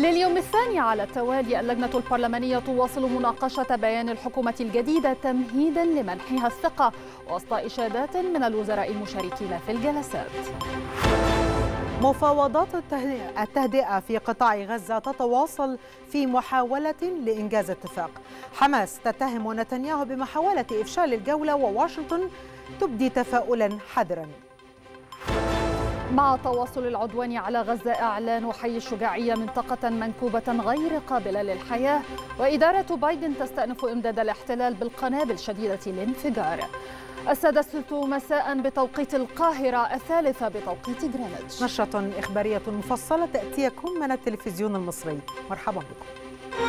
لليوم الثاني على التوالي اللجنة البرلمانية تواصل مناقشة بيان الحكومة الجديدة تمهيدا لمنحها الثقة وسط إشادات من الوزراء المشاركين في الجلسات. مفاوضات التهدئة في قطاع غزة تتواصل في محاولة لإنجاز اتفاق. حماس تتهم نتنياهو بمحاولة إفشال الجولة، وواشنطن تبدي تفاؤلا حذرا. مع تواصل العدوان على غزة، إعلان حي الشجاعية منطقة منكوبة غير قابلة للحياة، وإدارة بايدن تستأنف إمداد الاحتلال بالقنابل شديدة الانفجار. 6 مساء بتوقيت القاهرة، 3 بتوقيت غرينتش. نشرة إخبارية مفصلة تأتيكم من التلفزيون المصري. مرحبا بكم.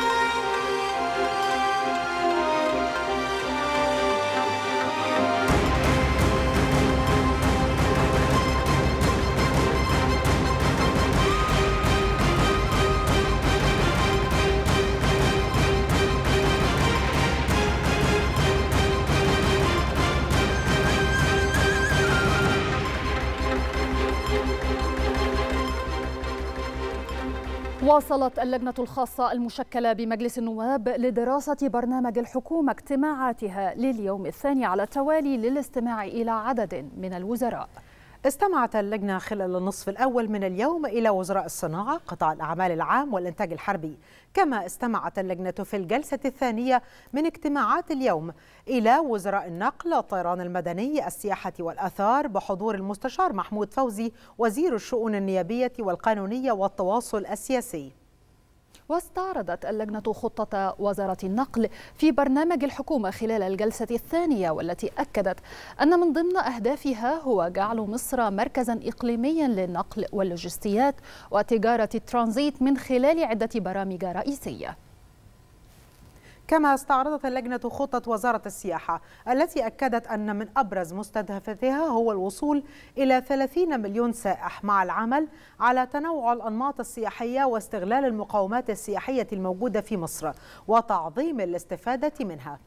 واصلت اللجنة الخاصة المشكلة بمجلس النواب لدراسة برنامج الحكومة اجتماعاتها لليوم الثاني على التوالي للاستماع إلى عدد من الوزراء. استمعت اللجنة خلال النصف الأول من اليوم إلى وزراء الصناعة، قطاع الأعمال العام والإنتاج الحربي. كما استمعت اللجنة في الجلسة الثانية من اجتماعات اليوم إلى وزراء النقل، الطيران المدني، السياحة والآثار، بحضور المستشار محمود فوزي وزير الشؤون النيابية والقانونية والتواصل السياسي. واستعرضت اللجنة خطة وزارة النقل في برنامج الحكومة خلال الجلسة الثانية، والتي أكدت أن من ضمن أهدافها هو جعل مصر مركزا إقليميا للنقل واللوجستيات وتجارة الترانزيت من خلال عدة برامج رئيسية. كما استعرضت اللجنة خطة وزارة السياحة التي أكدت أن من أبرز مستهدفاتها هو الوصول إلى 30 مليون سائح، مع العمل على تنوع الأنماط السياحية واستغلال المقومات السياحية الموجودة في مصر وتعظيم الاستفادة منها.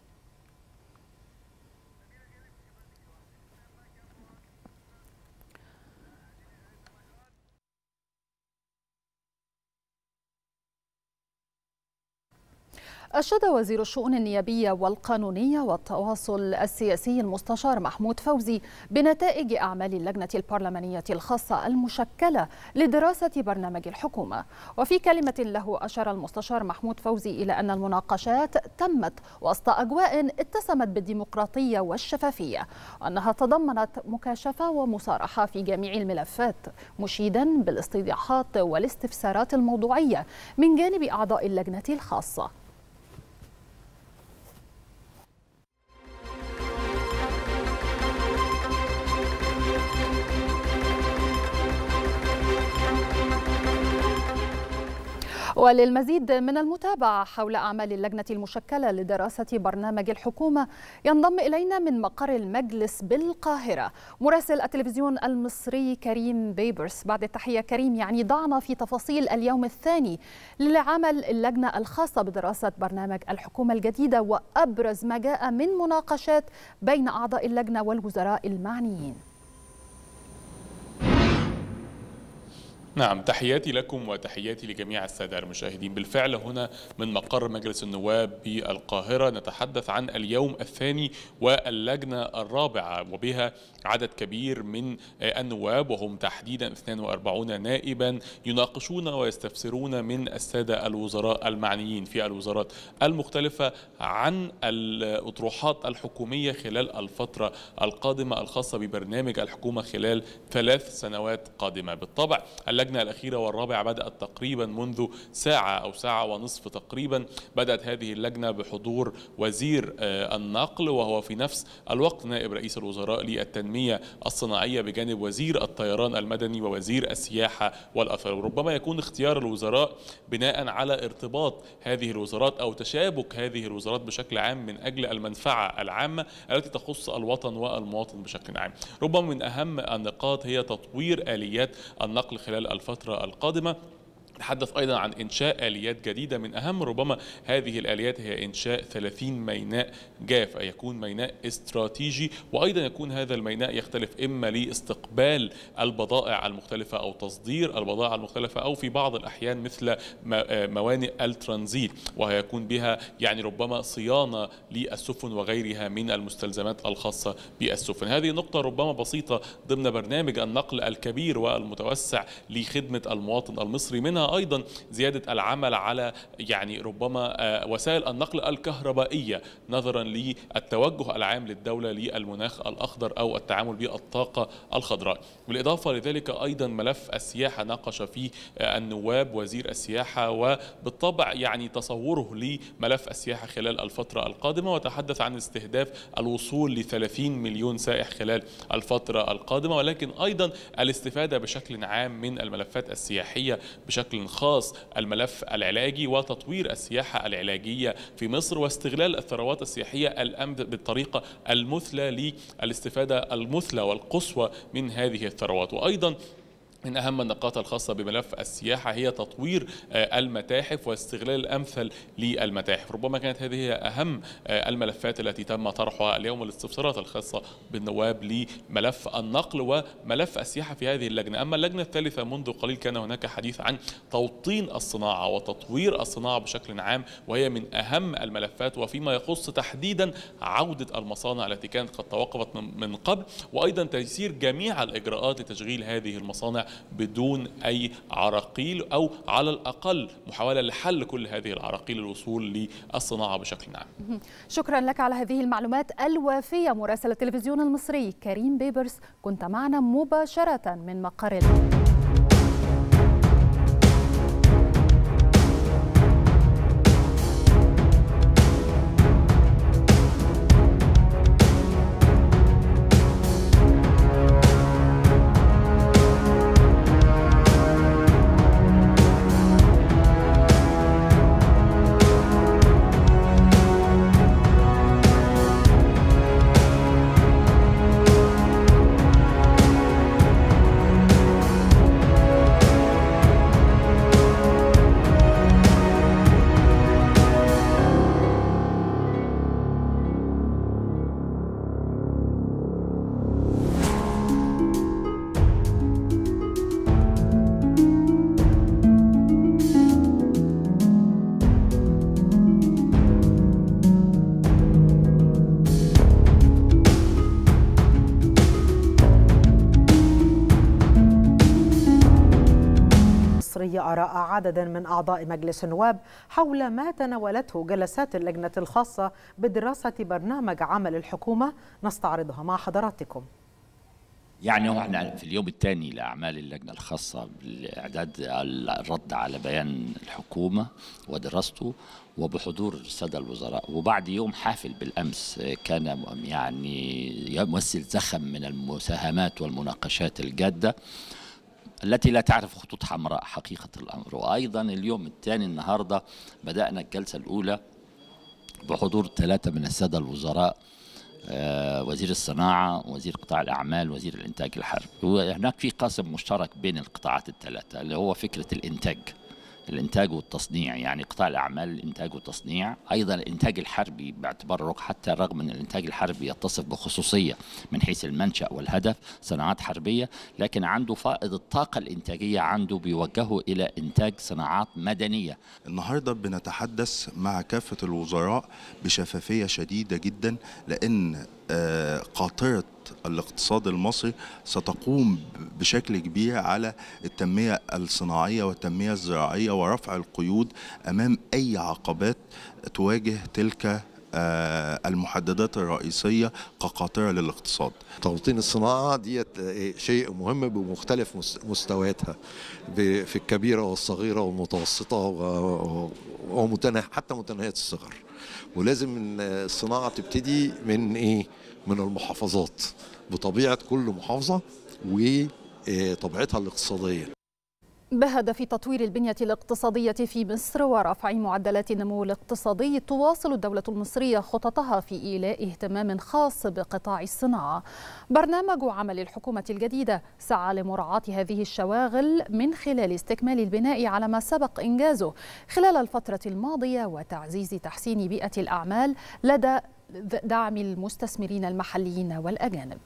أشاد وزير الشؤون النيابية والقانونية والتواصل السياسي المستشار محمود فوزي بنتائج أعمال اللجنة البرلمانية الخاصة المشكلة لدراسة برنامج الحكومة. وفي كلمة له أشار المستشار محمود فوزي إلى أن المناقشات تمت وسط أجواء اتسمت بالديمقراطية والشفافية، وأنها تضمنت مكاشفة ومصارحة في جميع الملفات، مشيدا بالاستيضاحات والاستفسارات الموضوعية من جانب أعضاء اللجنة الخاصة. وللمزيد من المتابعة حول أعمال اللجنة المشكلة لدراسة برنامج الحكومة ينضم إلينا من مقر المجلس بالقاهرة مراسل التلفزيون المصري كريم بيبرس. بعد التحية كريم، يعني ضعنا في تفاصيل اليوم الثاني لعمل اللجنة الخاصة بدراسة برنامج الحكومة الجديدة وأبرز ما جاء من مناقشات بين أعضاء اللجنة والوزراء المعنيين. نعم، تحياتي لكم وتحياتي لجميع السادة المشاهدين. بالفعل هنا من مقر مجلس النواب بالقاهرة نتحدث عن اليوم الثاني واللجنة الرابعة، وبها عدد كبير من النواب وهم تحديدا 42 نائبا يناقشون ويستفسرون من السادة الوزراء المعنيين في الوزارات المختلفة عن الأطروحات الحكومية خلال الفترة القادمة الخاصة ببرنامج الحكومة خلال 3 سنوات قادمة. بالطبع اللجنة الأخيرة والرابعة بدأت تقريبا منذ ساعة أو ساعة ونصف تقريبا. بدأت هذه اللجنة بحضور وزير النقل، وهو في نفس الوقت نائب رئيس الوزراء للتنمية الصناعية، بجانب وزير الطيران المدني ووزير السياحة والآثار. وربما يكون اختيار الوزراء بناء على ارتباط هذه الوزارات أو تشابك هذه الوزارات بشكل عام من أجل المنفعة العامة التي تخص الوطن والمواطن بشكل عام. ربما من أهم النقاط هي تطوير آليات النقل خلال الفترة القادمة، نتحدث أيضا عن إنشاء آليات جديدة. من أهم ربما هذه الآليات هي إنشاء 30 ميناء جاف، أي يكون ميناء استراتيجي، وأيضا يكون هذا الميناء يختلف إما لاستقبال البضائع المختلفة أو تصدير البضائع المختلفة، أو في بعض الأحيان مثل موانئ الترانزيت، وهيكون بها يعني ربما صيانة للسفن وغيرها من المستلزمات الخاصة بالسفن. هذه نقطة ربما بسيطة ضمن برنامج النقل الكبير والمتوسع لخدمة المواطن المصري. منها أيضا زيادة العمل على يعني ربما وسائل النقل الكهربائية نظرا للتوجه العام للدولة للمناخ الأخضر أو التعامل بالطاقة الخضراء. بالإضافة لذلك أيضا ملف السياحة ناقش فيه النواب وزير السياحة، وبالطبع يعني تصوره لملف السياحة خلال الفترة القادمة، وتحدث عن استهداف الوصول ل 30 مليون سائح خلال الفترة القادمة، ولكن أيضا الاستفادة بشكل عام من الملفات السياحية، بشكل خاص الملف العلاجي وتطوير السياحة العلاجية في مصر، واستغلال الثروات السياحية بالطريقة المثلى للاستفادة المثلى والقصوى من هذه الثروات. وأيضا من أهم النقاط الخاصة بملف السياحة هي تطوير المتاحف واستغلال الأمثل للمتاحف. ربما كانت هذه أهم الملفات التي تم طرحها اليوم، الاستفسارات الخاصة بالنواب لملف النقل وملف السياحة في هذه اللجنة. أما اللجنة الثالثة، منذ قليل كان هناك حديث عن توطين الصناعة وتطوير الصناعة بشكل عام، وهي من أهم الملفات، وفيما يخص تحديدا عودة المصانع التي كانت قد توقفت من قبل، وأيضا تيسير جميع الإجراءات لتشغيل هذه المصانع بدون أي عراقيل، أو على الأقل محاولة لحل كل هذه العراقيل للوصول للصناعة بشكل عام. شكرا لك على هذه المعلومات الوافية. مراسل التلفزيون المصري كريم بيبرس كنت معنا مباشرة من مقر آراء عدد من أعضاء مجلس النواب حول ما تناولته جلسات اللجنة الخاصة بدراسة برنامج عمل الحكومة، نستعرضها مع حضراتكم. يعني احنا في اليوم الثاني لأعمال اللجنة الخاصة بالإعداد الرد على بيان الحكومة ودراسته وبحضور السادة الوزراء، وبعد يوم حافل بالأمس كان يعني يمثل زخم من المساهمات والمناقشات الجادة التي لا تعرف خطوط حمراء حقيقة الأمر. وأيضا اليوم الثاني النهاردة بدأنا الجلسة الأولى بحضور 3 من السادة الوزراء، وزير الصناعة، وزير قطاع الأعمال، وزير الإنتاج الحربي. وهناك في قاسم مشترك بين القطاعات الثلاثة اللي هو فكرة الإنتاج والتصنيع، يعني قطاع الأعمال الإنتاج والتصنيع، أيضا الإنتاج الحربي باعتبار حتى رغم أن الإنتاج الحربي يتصف بخصوصية من حيث المنشأ والهدف صناعات حربية، لكن عنده فائض الطاقة الإنتاجية عنده بيوجهه إلى إنتاج صناعات مدنية. النهاردة بنتحدث مع كافة الوزراء بشفافية شديدة جدا، لأن قاطرة الاقتصاد المصري ستقوم بشكل كبير على التنمية الصناعية والتنمية الزراعية ورفع القيود أمام أي عقبات تواجه تلك المحددات الرئيسية كقاطرة للاقتصاد. توطين الصناعة دي شيء مهم بمختلف مستوياتها، في الكبيرة والصغيرة والمتوسطة حتى متناهية الصغر. ولازم الصناعة تبتدي من من المحافظات بطبيعة كل محافظة وطبيعتها الاقتصادية. بهدف تطوير البنية الاقتصادية في مصر ورفع معدلات النمو الاقتصادي، تواصل الدولة المصرية خططها في إيلاء اهتمام خاص بقطاع الصناعة. برنامج عمل الحكومة الجديدة سعى لمراعاة هذه الشواغل من خلال استكمال البناء على ما سبق إنجازه خلال الفترة الماضية وتعزيز تحسين بيئة الأعمال لدى دعم المستثمرين المحليين والأجانب.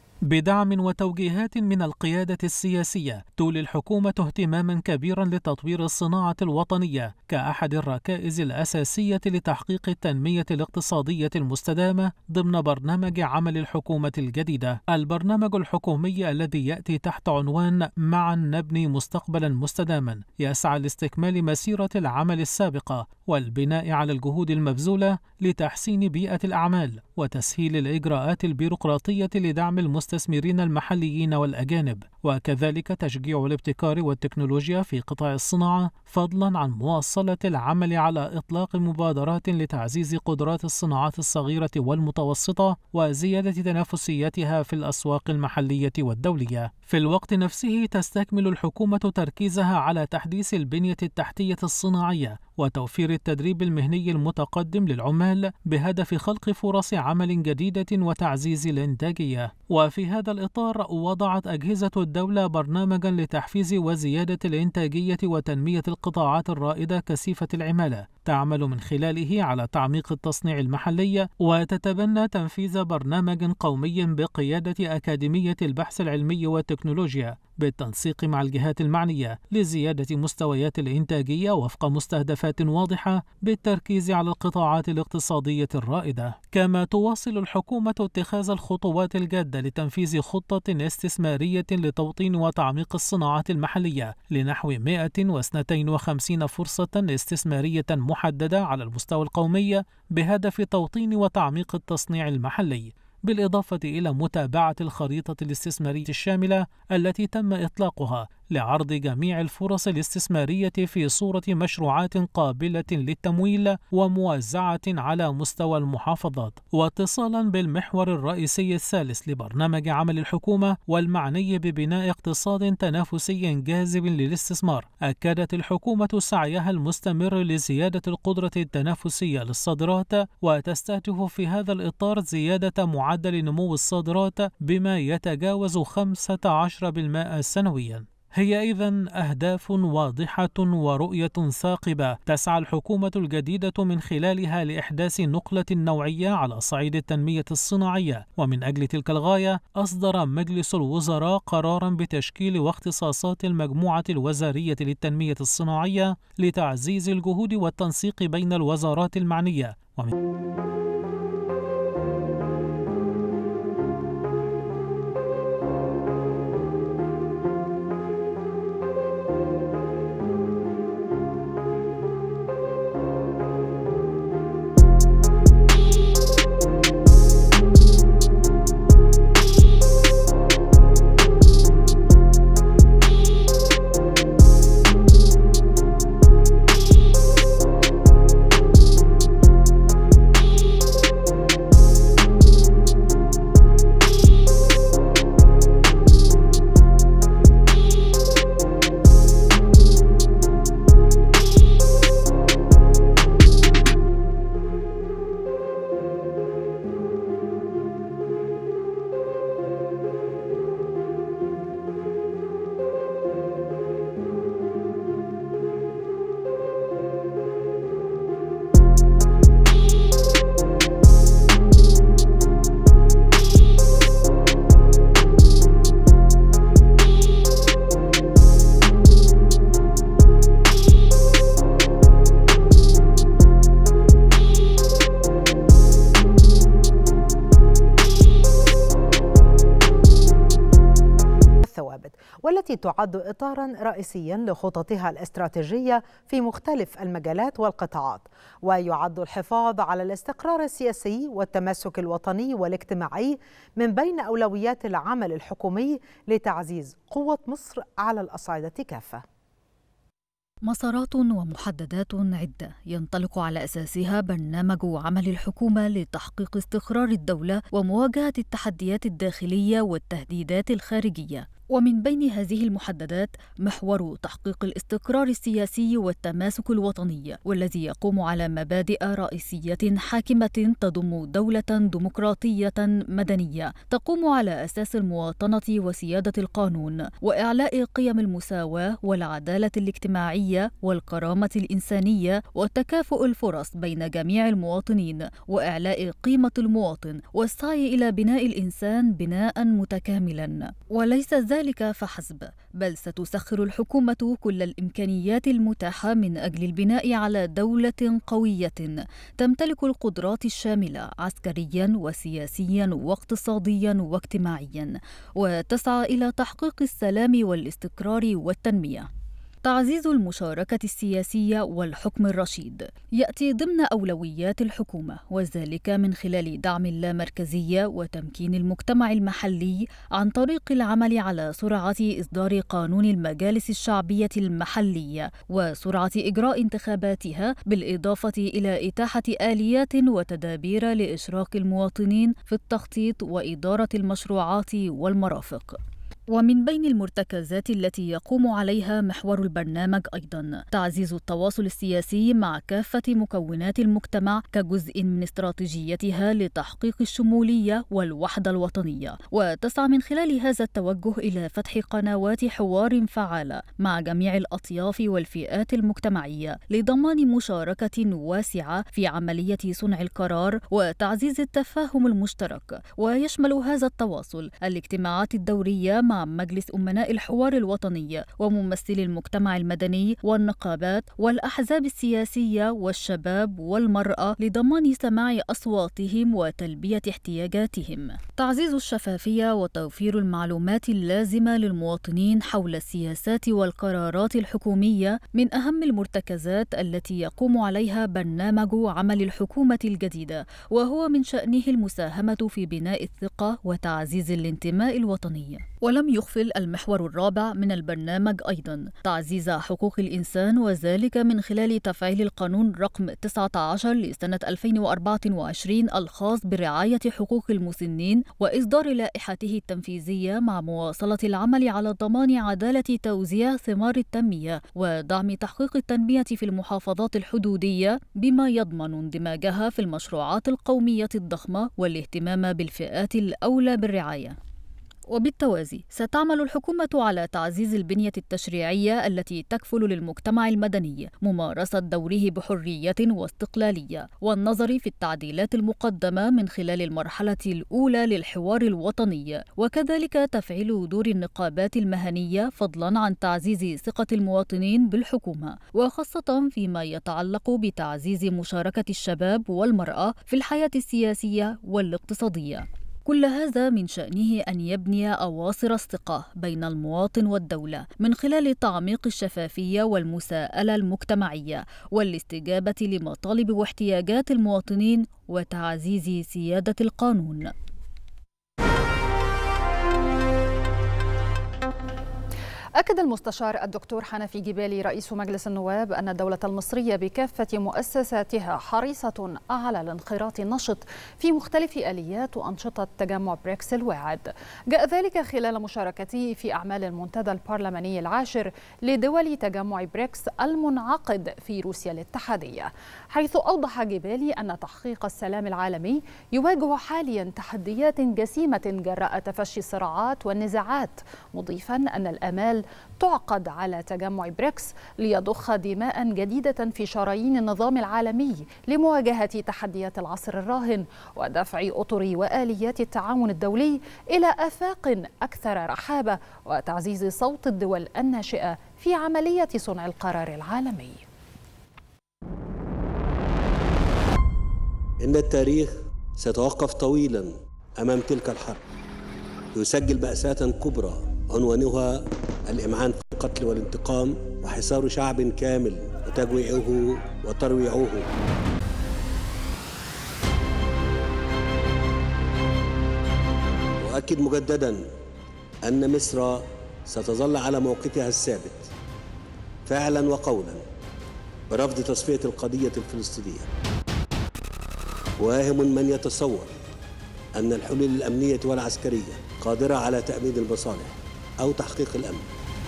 بدعم وتوجيهات من القيادة السياسية تولي الحكومة اهتماما كبيرا لتطوير الصناعة الوطنية كأحد الركائز الأساسية لتحقيق التنمية الاقتصادية المستدامة ضمن برنامج عمل الحكومة الجديدة. البرنامج الحكومي الذي يأتي تحت عنوان معا نبني مستقبلا مستداما يسعى لاستكمال مسيرة العمل السابقة والبناء على الجهود المبذولة لتحسين بيئة الأعمال وتسهيل الإجراءات البيروقراطية لدعم المستثمرين المحليين والأجانب، وكذلك تشجيع الابتكار والتكنولوجيا في قطاع الصناعة، فضلا عن مواصلة العمل على إطلاق مبادرات لتعزيز قدرات الصناعات الصغيرة والمتوسطة وزيادة تنافسيتها في الأسواق المحلية والدولية. في الوقت نفسه تستكمل الحكومة تركيزها على تحديث البنية التحتية الصناعية وتوفير التدريب المهني المتقدم للعمال بهدف خلق فرص عمل جديدة وتعزيز الإنتاجية. وفي هذا الإطار وضعت أجهزة الدولة برنامجا لتحفيز وزيادة الإنتاجية وتنمية القطاعات الرائدة كثيفة العمالة، تعمل من خلاله على تعميق التصنيع المحلي وتتبنى تنفيذ برنامج قومي بقيادة أكاديمية البحث العلمي والتكنولوجيا بالتنسيق مع الجهات المعنية لزيادة مستويات الإنتاجية وفق مستهدفات واضحة بالتركيز على القطاعات الاقتصادية الرائدة. كما تواصل الحكومة اتخاذ الخطوات الجادة لتنفيذ خطة استثمارية لتوطين وتعميق الصناعات المحلية لنحو 152 فرصة استثمارية محددة على المستوى القومي بهدف توطين وتعميق التصنيع المحلي، بالإضافة إلى متابعة الخريطة الاستثمارية الشاملة التي تم إطلاقها لعرض جميع الفرص الاستثمارية في صورة مشروعات قابلة للتمويل وموزعة على مستوى المحافظات. واتصالا بالمحور الرئيسي الثالث لبرنامج عمل الحكومة والمعني ببناء اقتصاد تنافسي جاذب للاستثمار، أكدت الحكومة سعيها المستمر لزيادة القدرة التنافسية للصادرات، وتستهدف في هذا الإطار زيادة معدل نمو الصادرات بما يتجاوز 15% سنويا. هي إذن أهداف واضحة ورؤية ثاقبة تسعى الحكومة الجديدة من خلالها لإحداث نقلة نوعية على صعيد التنمية الصناعية، ومن أجل تلك الغاية أصدر مجلس الوزراء قراراً بتشكيل واختصاصات المجموعة الوزارية للتنمية الصناعية لتعزيز الجهود والتنسيق بين الوزارات المعنية. والتي تعد إطاراً رئيسياً لخططها الاستراتيجية في مختلف المجالات والقطاعات، ويعد الحفاظ على الاستقرار السياسي والتماسك الوطني والاجتماعي من بين أولويات العمل الحكومي لتعزيز قوة مصر على الأصعدة كافة. مسارات ومحددات عدة ينطلق على أساسها برنامج عمل الحكومة لتحقيق استقرار الدولة ومواجهة التحديات الداخلية والتهديدات الخارجية. ومن بين هذه المحددات محور تحقيق الاستقرار السياسي والتماسك الوطني، والذي يقوم على مبادئ رئيسية حاكمة تضم دولة ديمقراطية مدنية تقوم على أساس المواطنة وسيادة القانون، وإعلاء قيم المساواة والعدالة الاجتماعية والكرامة الإنسانية وتكافؤ الفرص بين جميع المواطنين، وإعلاء قيمة المواطن والسعي إلى بناء الإنسان بناء متكاملا. وليس ذلك فحسب، بل ستسخر الحكومة كل الإمكانيات المتاحة من أجل البناء على دولة قوية تمتلك القدرات الشاملة عسكريا وسياسيا واقتصاديا واجتماعيا، وتسعى إلى تحقيق السلام والاستقرار والتنمية. تعزيز المشاركة السياسية والحكم الرشيد يأتي ضمن أولويات الحكومة، وذلك من خلال دعم اللامركزية وتمكين المجتمع المحلي عن طريق العمل على سرعة إصدار قانون المجالس الشعبية المحلية وسرعة إجراء انتخاباتها، بالإضافة إلى إتاحة آليات وتدابير لإشراك المواطنين في التخطيط وإدارة المشروعات والمرافق. ومن بين المرتكزات التي يقوم عليها محور البرنامج أيضا تعزيز التواصل السياسي مع كافة مكونات المجتمع كجزء من استراتيجيتها لتحقيق الشمولية والوحدة الوطنية، وتسعى من خلال هذا التوجه إلى فتح قنوات حوار فعالة مع جميع الأطياف والفئات المجتمعية لضمان مشاركة واسعة في عملية صنع القرار وتعزيز التفاهم المشترك. ويشمل هذا التواصل الاجتماعات الدورية مع مجلس أمناء الحوار الوطني وممثلي المجتمع المدني والنقابات والأحزاب السياسية والشباب والمرأة لضمان سماع أصواتهم وتلبية احتياجاتهم. تعزيز الشفافية وتوفير المعلومات اللازمة للمواطنين حول السياسات والقرارات الحكومية من أهم المرتكزات التي يقوم عليها برنامج عمل الحكومة الجديدة، وهو من شأنه المساهمة في بناء الثقة وتعزيز الانتماء الوطني. ولم يغفل المحور الرابع من البرنامج أيضا تعزيز حقوق الإنسان، وذلك من خلال تفعيل القانون رقم 19 لسنة 2024 الخاص برعاية حقوق المسنين وإصدار لائحته التنفيذية، مع مواصلة العمل على ضمان عدالة توزيع ثمار التنمية ودعم تحقيق التنمية في المحافظات الحدودية، بما يضمن اندماجها في المشروعات القومية الضخمة والاهتمام بالفئات الأولى بالرعاية. وبالتوازي ستعمل الحكومة على تعزيز البنية التشريعية التي تكفل للمجتمع المدني ممارسة دوره بحرية واستقلالية، والنظر في التعديلات المقدمة من خلال المرحلة الأولى للحوار الوطني، وكذلك تفعيل دور النقابات المهنية، فضلا عن تعزيز ثقة المواطنين بالحكومة، وخاصة فيما يتعلق بتعزيز مشاركة الشباب والمرأة في الحياة السياسية والاقتصادية. كل هذا من شأنه أن يبني أواصر الثقة بين المواطن والدولة من خلال تعميق الشفافية والمساءلة المجتمعية والاستجابة لمطالب واحتياجات المواطنين وتعزيز سيادة القانون. أكد المستشار الدكتور حنفي جبالي رئيس مجلس النواب أن الدولة المصرية بكافة مؤسساتها حريصة على الانخراط النشط في مختلف آليات وأنشطة تجمع بريكس الواعد. جاء ذلك خلال مشاركته في أعمال المنتدى البرلماني العاشر لدول تجمع بريكس المنعقد في روسيا الاتحادية، حيث أوضح جبالي أن تحقيق السلام العالمي يواجه حاليا تحديات جسيمة جراء تفشي الصراعات والنزاعات، مضيفا أن الآمال تعقد على تجمع بريكس ليضخ دماء جديدة في شرايين النظام العالمي لمواجهة تحديات العصر الراهن ودفع أطر وآليات التعاون الدولي إلى آفاق أكثر رحابة وتعزيز صوت الدول الناشئة في عملية صنع القرار العالمي. إن التاريخ سيتوقف طويلا أمام تلك الحرب، يسجل مأساة كبرى عنوانها الإمعان في القتل والانتقام وحصار شعب كامل وتجويعه وترويعه. وأكد مجددا أن مصر ستظل على موقفها الثابت فعلا وقولا برفض تصفية القضية الفلسطينية. واهم من يتصور أن الحلول الأمنية والعسكرية قادرة على تأمين المصالح أو تحقيق الأمن.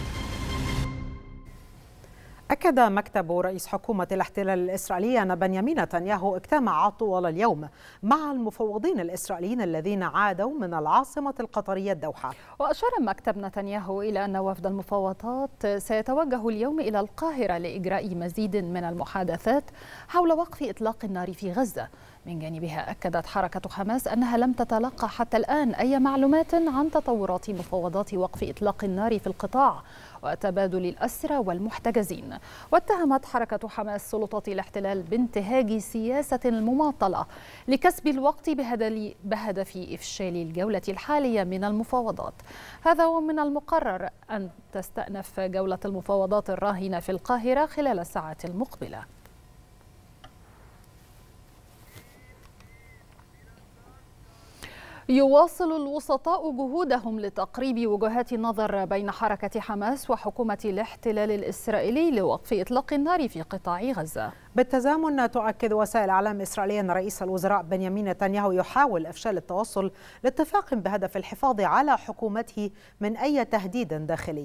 أكد مكتب رئيس حكومة الاحتلال الإسرائيلي أن بنيامين نتنياهو اجتمع طوال اليوم مع المفوضين الإسرائيليين الذين عادوا من العاصمة القطرية الدوحة. وأشار مكتب نتنياهو إلى أن وفد المفاوضات سيتوجه اليوم إلى القاهرة لإجراء مزيد من المحادثات حول وقف إطلاق النار في غزة. من جانبها أكدت حركة حماس أنها لم تتلقى حتى الآن أي معلومات عن تطورات مفاوضات وقف إطلاق النار في القطاع وتبادل الأسرى والمحتجزين. واتهمت حركة حماس سلطات الاحتلال بانتهاج سياسة المماطلة لكسب الوقت بهدف إفشال الجولة الحالية من المفاوضات. هذا ومن المقرر أن تستأنف جولة المفاوضات الراهنة في القاهرة خلال الساعات المقبلة. يواصل الوسطاء جهودهم لتقريب وجهات النظر بين حركة حماس وحكومة الاحتلال الإسرائيلي لوقف إطلاق النار في قطاع غزة. بالتزامن تؤكد وسائل إعلام إسرائيلية أن رئيس الوزراء بنيامين نتنياهو يحاول إفشال التوصل لاتفاق بهدف الحفاظ على حكومته من أي تهديد داخلي.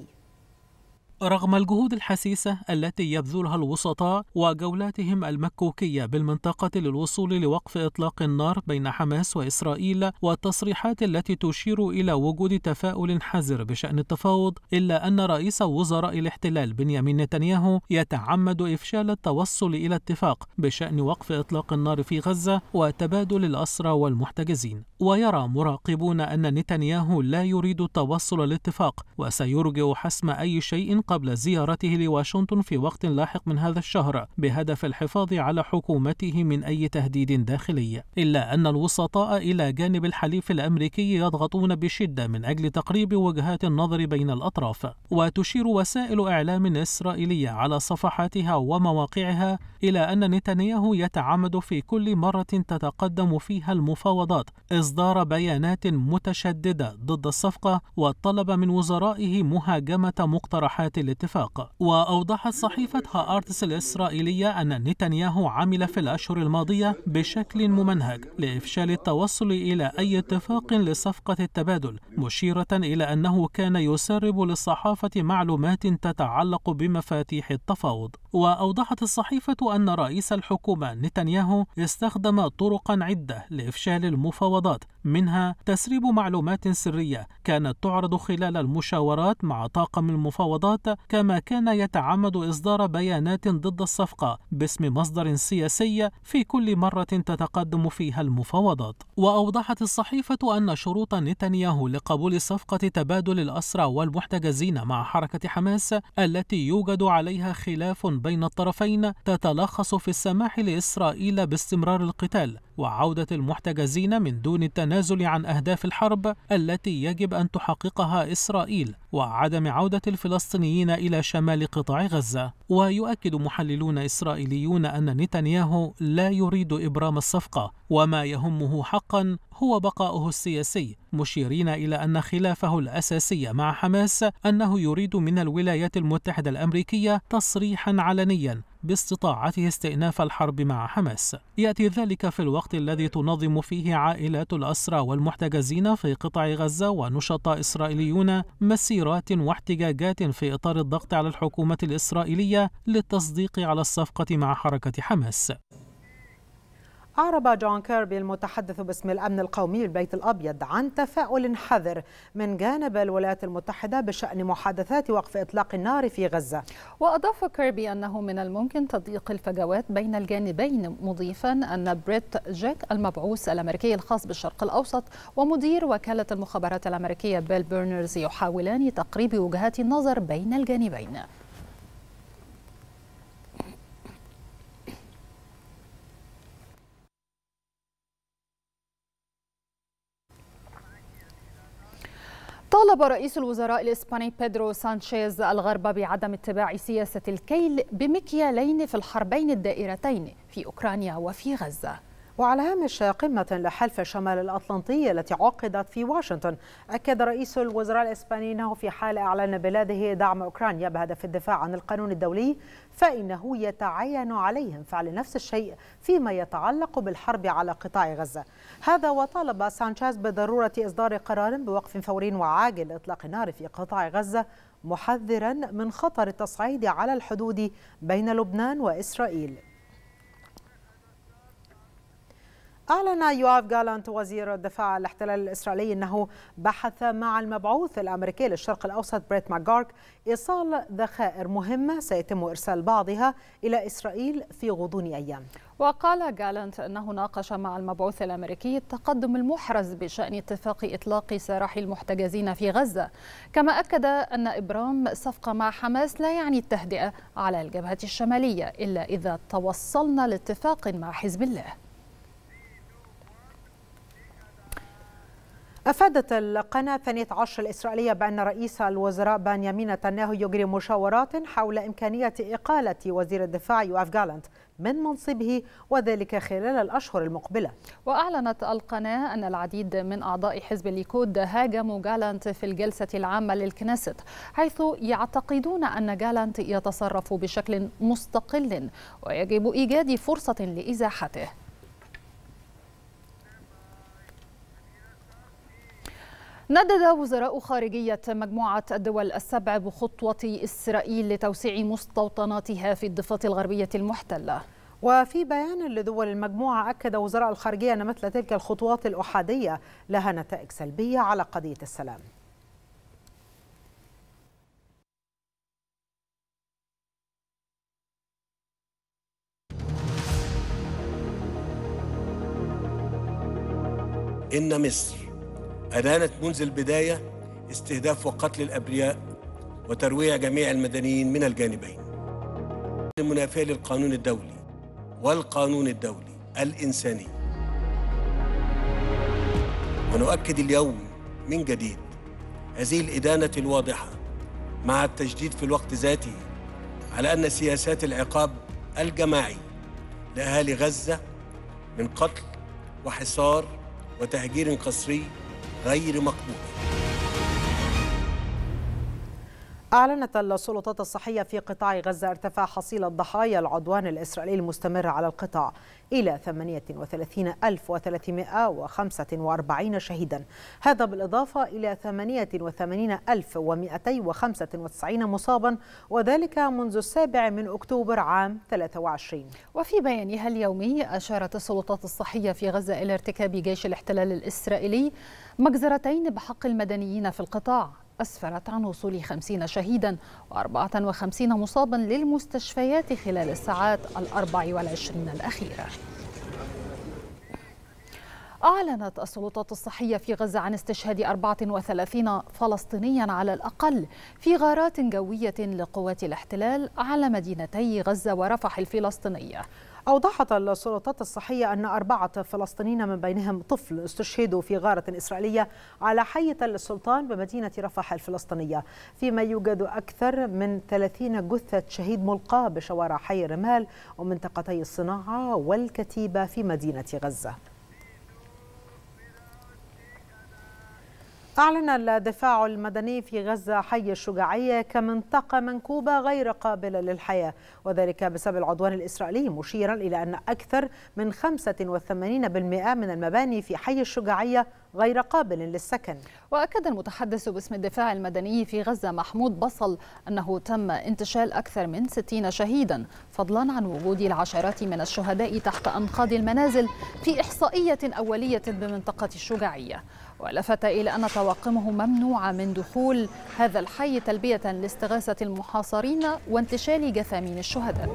رغم الجهود الحسيسة التي يبذلها الوسطاء وجولاتهم المكوكية بالمنطقة للوصول لوقف إطلاق النار بين حماس وإسرائيل والتصريحات التي تشير إلى وجود تفاؤل حذر بشأن التفاوض، إلا أن رئيس وزراء الاحتلال بنيامين نتنياهو يتعمد إفشال التوصل إلى اتفاق بشأن وقف إطلاق النار في غزة وتبادل الأسرى والمحتجزين. ويرى مراقبون أن نتنياهو لا يريد التوصل لاتفاق وسيرجع حسم أي شيء قبل زيارته لواشنطن في وقت لاحق من هذا الشهر بهدف الحفاظ على حكومته من أي تهديد داخلي. إلا أن الوسطاء إلى جانب الحليف الأمريكي يضغطون بشدة من أجل تقريب وجهات النظر بين الأطراف. وتشير وسائل إعلام إسرائيلية على صفحاتها ومواقعها إلى أن نتنياهو يتعمد في كل مرة تتقدم فيها المفاوضات إصدار بيانات متشددة ضد الصفقة والطلب من وزرائه مهاجمة مقترحات الاتفاق. وأوضحت صحيفة هآرتس الإسرائيلية أن نتنياهو عمل في الأشهر الماضية بشكل ممنهج لإفشال التوصل إلى أي اتفاق لصفقة التبادل، مشيرة إلى أنه كان يسرب للصحافة معلومات تتعلق بمفاتيح التفاوض. وأوضحت الصحيفة أن رئيس الحكومة نتنياهو استخدم طرقا عدة لإفشال المفاوضات، منها تسريب معلومات سرية كانت تعرض خلال المشاورات مع طاقم المفاوضات، كما كان يتعمد إصدار بيانات ضد الصفقة باسم مصدر سياسي في كل مرة تتقدم فيها المفاوضات. وأوضحت الصحيفة أن شروط نتنياهو لقبول صفقة تبادل الأسرى والمحتجزين مع حركة حماس التي يوجد عليها خلاف بين الطرفين تتلخص في السماح لإسرائيل باستمرار القتال وعودة المحتجزين من دون التنازل عن أهداف الحرب التي يجب أن تحققها إسرائيل، وعدم عودة الفلسطينيين إلى شمال قطاع غزة. ويؤكد محللون إسرائيليون أن نتنياهو لا يريد إبرام الصفقة، وما يهمه حقا هو بقاؤه السياسي، مشيرين إلى أن خلافه الأساسي مع حماس أنه يريد من الولايات المتحدة الأمريكية تصريحا علنيا باستطاعته استئناف الحرب مع حماس. يأتي ذلك في الوقت الذي تنظم فيه عائلات الأسرى والمحتجزين في قطاع غزة ونشطاء إسرائيليون مسيرات واحتجاجات في إطار الضغط على الحكومة الإسرائيلية للتصديق على الصفقة مع حركة حماس. أعرب جون كيربي المتحدث باسم الأمن القومي بالبيت الأبيض عن تفاؤل حذر من جانب الولايات المتحدة بشأن محادثات وقف إطلاق النار في غزة. وأضاف كيربي أنه من الممكن تضييق الفجوات بين الجانبين، مضيفا أن بريت جيك المبعوث الأمريكي الخاص بالشرق الأوسط ومدير وكالة المخابرات الأمريكية بيل بيرنرز يحاولان تقريب وجهات النظر بين الجانبين. طالب رئيس الوزراء الإسباني بيدرو سانشيز الغرب بعدم اتباع سياسة الكيل بمكيالين في الحربين الدائرتين في أوكرانيا وفي غزة. وعلى هامش قمة لحلف شمال الأطلنطي التي عقدت في واشنطن، أكد رئيس الوزراء الإسباني أنه في حال إعلان بلاده دعم أوكرانيا بهدف الدفاع عن القانون الدولي فإنه يتعين عليهم فعل نفس الشيء فيما يتعلق بالحرب على قطاع غزة. هذا وطالب سانشيز بضرورة إصدار قرار بوقف فوري وعاجل إطلاق النار في قطاع غزة، محذرا من خطر التصعيد على الحدود بين لبنان وإسرائيل. أعلن يوآف جالانت وزير الدفاع الاحتلال الإسرائيلي أنه بحث مع المبعوث الأمريكي للشرق الأوسط بريت ماكجارك إيصال ذخائر مهمة سيتم إرسال بعضها إلى إسرائيل في غضون أيام. وقال جالانت أنه ناقش مع المبعوث الأمريكي التقدم المحرز بشأن اتفاق إطلاق سراح المحتجزين في غزة، كما أكد أن إبرام صفقة مع حماس لا يعني التهدئة على الجبهة الشمالية إلا إذا توصلنا لاتفاق مع حزب الله. أفادت القناة 12 الإسرائيلية بأن رئيس الوزراء بنيامين نتنياهو يجري مشاورات حول إمكانية إقالة وزير الدفاع يوآف جالانت من منصبه، وذلك خلال الأشهر المقبلة. وأعلنت القناة أن العديد من أعضاء حزب الليكود هاجموا جالانت في الجلسة العامة للكنيست، حيث يعتقدون أن جالانت يتصرف بشكل مستقل ويجب إيجاد فرصة لإزاحته. ندد وزراء خارجية مجموعة الدول السبع بخطوة إسرائيل لتوسيع مستوطناتها في الضفة الغربية المحتلة. وفي بيان لدول المجموعة أكد وزراء الخارجية أن مثل تلك الخطوات الأحادية لها نتائج سلبية على قضية السلام. إن مصر أدانت منذ البداية استهداف وقتل الأبرياء وترويع جميع المدنيين من الجانبين، المنافية للقانون الدولي والقانون الدولي الإنساني. ونؤكد اليوم من جديد هذه الإدانة الواضحة مع التشديد في الوقت ذاته على أن سياسات العقاب الجماعي لأهالي غزة من قتل وحصار وتهجير قسري غير مقبول. أعلنت السلطات الصحية في قطاع غزة ارتفاع حصيلة ضحايا العدوان الإسرائيلي المستمر على القطاع إلى 38345 شهيدا، هذا بالإضافة إلى 88295 مصابا، وذلك منذ 7 أكتوبر عام 23. وفي بيانها اليومي أشارت السلطات الصحية في غزة إلى ارتكاب جيش الاحتلال الإسرائيلي مجزرتين بحق المدنيين في القطاع أسفرت عن وصول 50 شهيدا و54 مصابا للمستشفيات خلال الساعات 24 الأخيرة. أعلنت السلطات الصحية في غزة عن استشهاد 34 فلسطينيا على الأقل في غارات جوية لقوات الاحتلال على مدينتي غزة ورفح الفلسطينية. أوضحت السلطات الصحية أن 4 فلسطينيين من بينهم طفل استشهدوا في غارة إسرائيلية على حي تل السلطان بمدينة رفح الفلسطينية، فيما يوجد أكثر من 30 جثة شهيد ملقاة بشوارع حي رمال ومنطقتي الصناعة والكتيبة في مدينة غزة. أعلن الدفاع المدني في غزة حي الشجاعية كمنطقة منكوبة غير قابلة للحياة، وذلك بسبب العدوان الإسرائيلي، مشيرا إلى أن أكثر من 85% من المباني في حي الشجاعية غير قابل للسكن. وأكد المتحدث باسم الدفاع المدني في غزة محمود بصل أنه تم انتشال أكثر من 60 شهيدا، فضلا عن وجود العشرات من الشهداء تحت أنقاض المنازل في إحصائية أولية بمنطقة الشجاعية. ولفت إلى أن طواقمه ممنوعة من دخول هذا الحي تلبية لاستغاثة المحاصرين وانتشال جثامين الشهداء.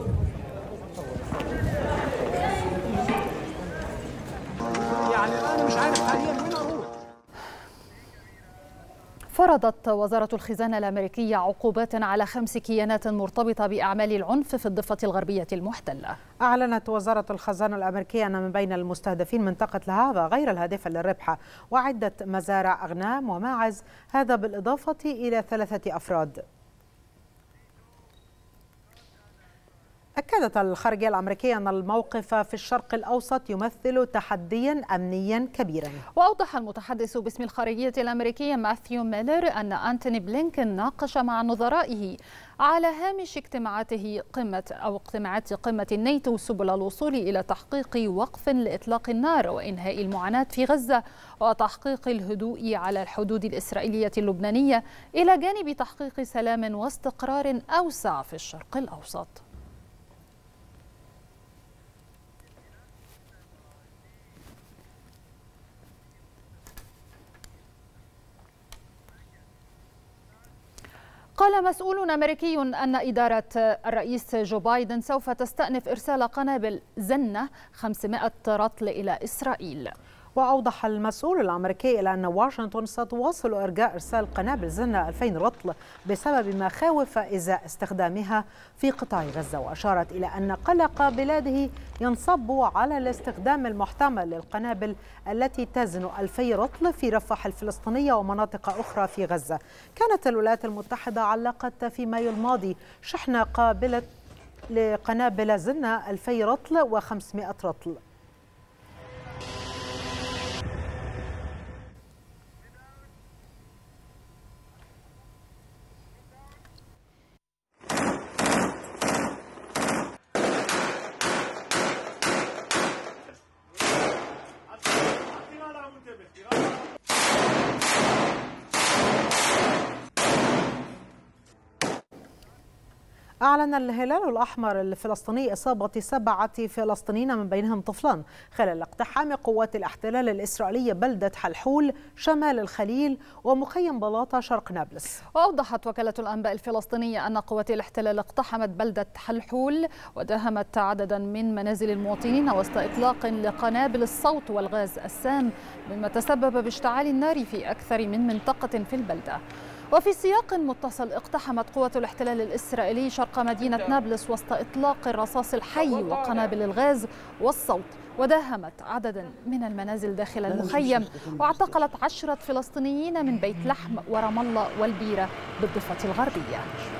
يعني أنا مش عارف حاليا وين أروح. فرضت وزارة الخزانة الأمريكية عقوبات على 5 كيانات مرتبطة بأعمال العنف في الضفة الغربية المحتلة. أعلنت وزارة الخزانة الأمريكية أن من بين المستهدفين منطقة لهافا غير الهادفة للربح وعدة مزارع أغنام وماعز، هذا بالإضافة إلى 3 أفراد. أكدت الخارجية الأمريكية أن الموقف في الشرق الأوسط يمثل تحديا أمنيا كبيرا. وأوضح المتحدث باسم الخارجية الأمريكية ماثيو ميلر أن أنتوني بلينكن ناقش مع نظرائه على هامش اجتماعات قمة الناتو سبل الوصول إلى تحقيق وقف لإطلاق النار وإنهاء المعاناة في غزة وتحقيق الهدوء على الحدود الإسرائيلية اللبنانية إلى جانب تحقيق سلام واستقرار أوسع في الشرق الأوسط. قال مسؤول أمريكي أن إدارة الرئيس جو بايدن سوف تستأنف إرسال قنابل زنة 500 رطل إلى إسرائيل. وأوضح المسؤول الأمريكي إلى أن واشنطن ستواصل إرجاء إرسال قنابل زنة 2000 رطل بسبب مخاوف إزاء استخدامها في قطاع غزة، وأشارت إلى أن قلق بلاده ينصب على الاستخدام المحتمل للقنابل التي تزن 2000 رطل في رفح الفلسطينية ومناطق أخرى في غزة. كانت الولايات المتحدة علقت في مايو الماضي شحنة قابلة لقنابل زنة 2000 رطل و500 رطل. أعلن الهلال الأحمر الفلسطيني إصابة 7 فلسطينيين من بينهم طفلان خلال اقتحام قوات الاحتلال الإسرائيلي بلدة حلحول شمال الخليل ومخيم بلاطة شرق نابلس. وأوضحت وكالة الأنباء الفلسطينية أن قوات الاحتلال اقتحمت بلدة حلحول وداهمت عددا من منازل المواطنين وسط إطلاق لقنابل الصوت والغاز السام، مما تسبب باشتعال النار في أكثر من منطقة في البلدة. وفي سياق متصل اقتحمت قوات الاحتلال الإسرائيلي شرق مدينة نابلس وسط إطلاق الرصاص الحي وقنابل الغاز والصوت، وداهمت عددا من المنازل داخل المخيم، واعتقلت 10 فلسطينيين من بيت لحم ورام الله والبيرة بالضفة الغربية.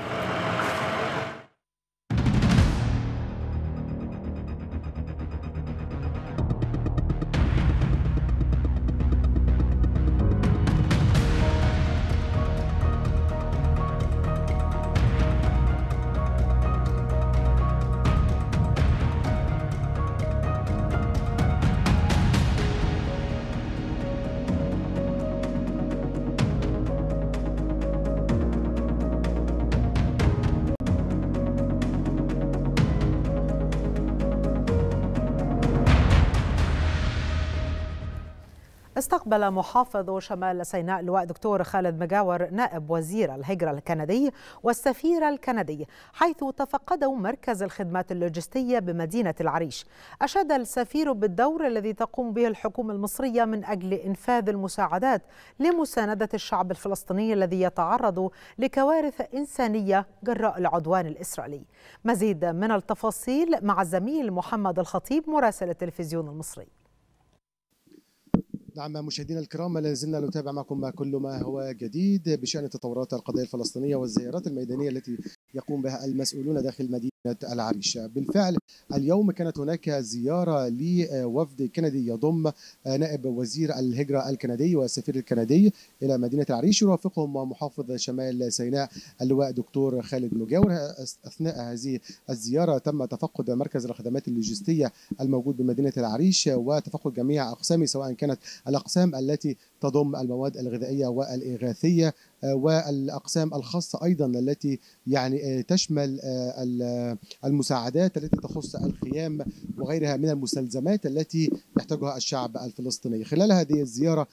استقبل محافظ شمال سيناء اللواء دكتور خالد مجاور نائب وزير الهجرة الكندي والسفير الكندي، حيث تفقدوا مركز الخدمات اللوجستية بمدينة العريش. أشاد السفير بالدور الذي تقوم به الحكومة المصرية من أجل إنفاذ المساعدات لمساندة الشعب الفلسطيني الذي يتعرض لكوارث إنسانية جراء العدوان الإسرائيلي. مزيد من التفاصيل مع الزميل محمد الخطيب مراسل التلفزيون المصري. نعم مشاهدينا الكرام، لا زلنا نتابع معكم كل ما هو جديد بشأن تطورات القضية الفلسطينية والزيارات الميدانية التي يقوم بها المسؤولون داخل مدينة العريش. بالفعل اليوم كانت هناك زيارة لوفد كندي يضم نائب وزير الهجرة الكندي والسفير الكندي إلى مدينة العريش، يرافقهم محافظ شمال سيناء اللواء دكتور خالد مجاور. أثناء هذه الزيارة تم تفقد مركز الخدمات اللوجستية الموجود بمدينة العريش وتفقد جميع أقسامه، سواء كانت الأقسام التي تضم المواد الغذائية والإغاثية والأقسام الخاصة أيضا التي يعني تشمل المساعدات التي تخص الخيام وغيرها من المستلزمات التي يحتاجها الشعب الفلسطيني. خلال هذه الزيارة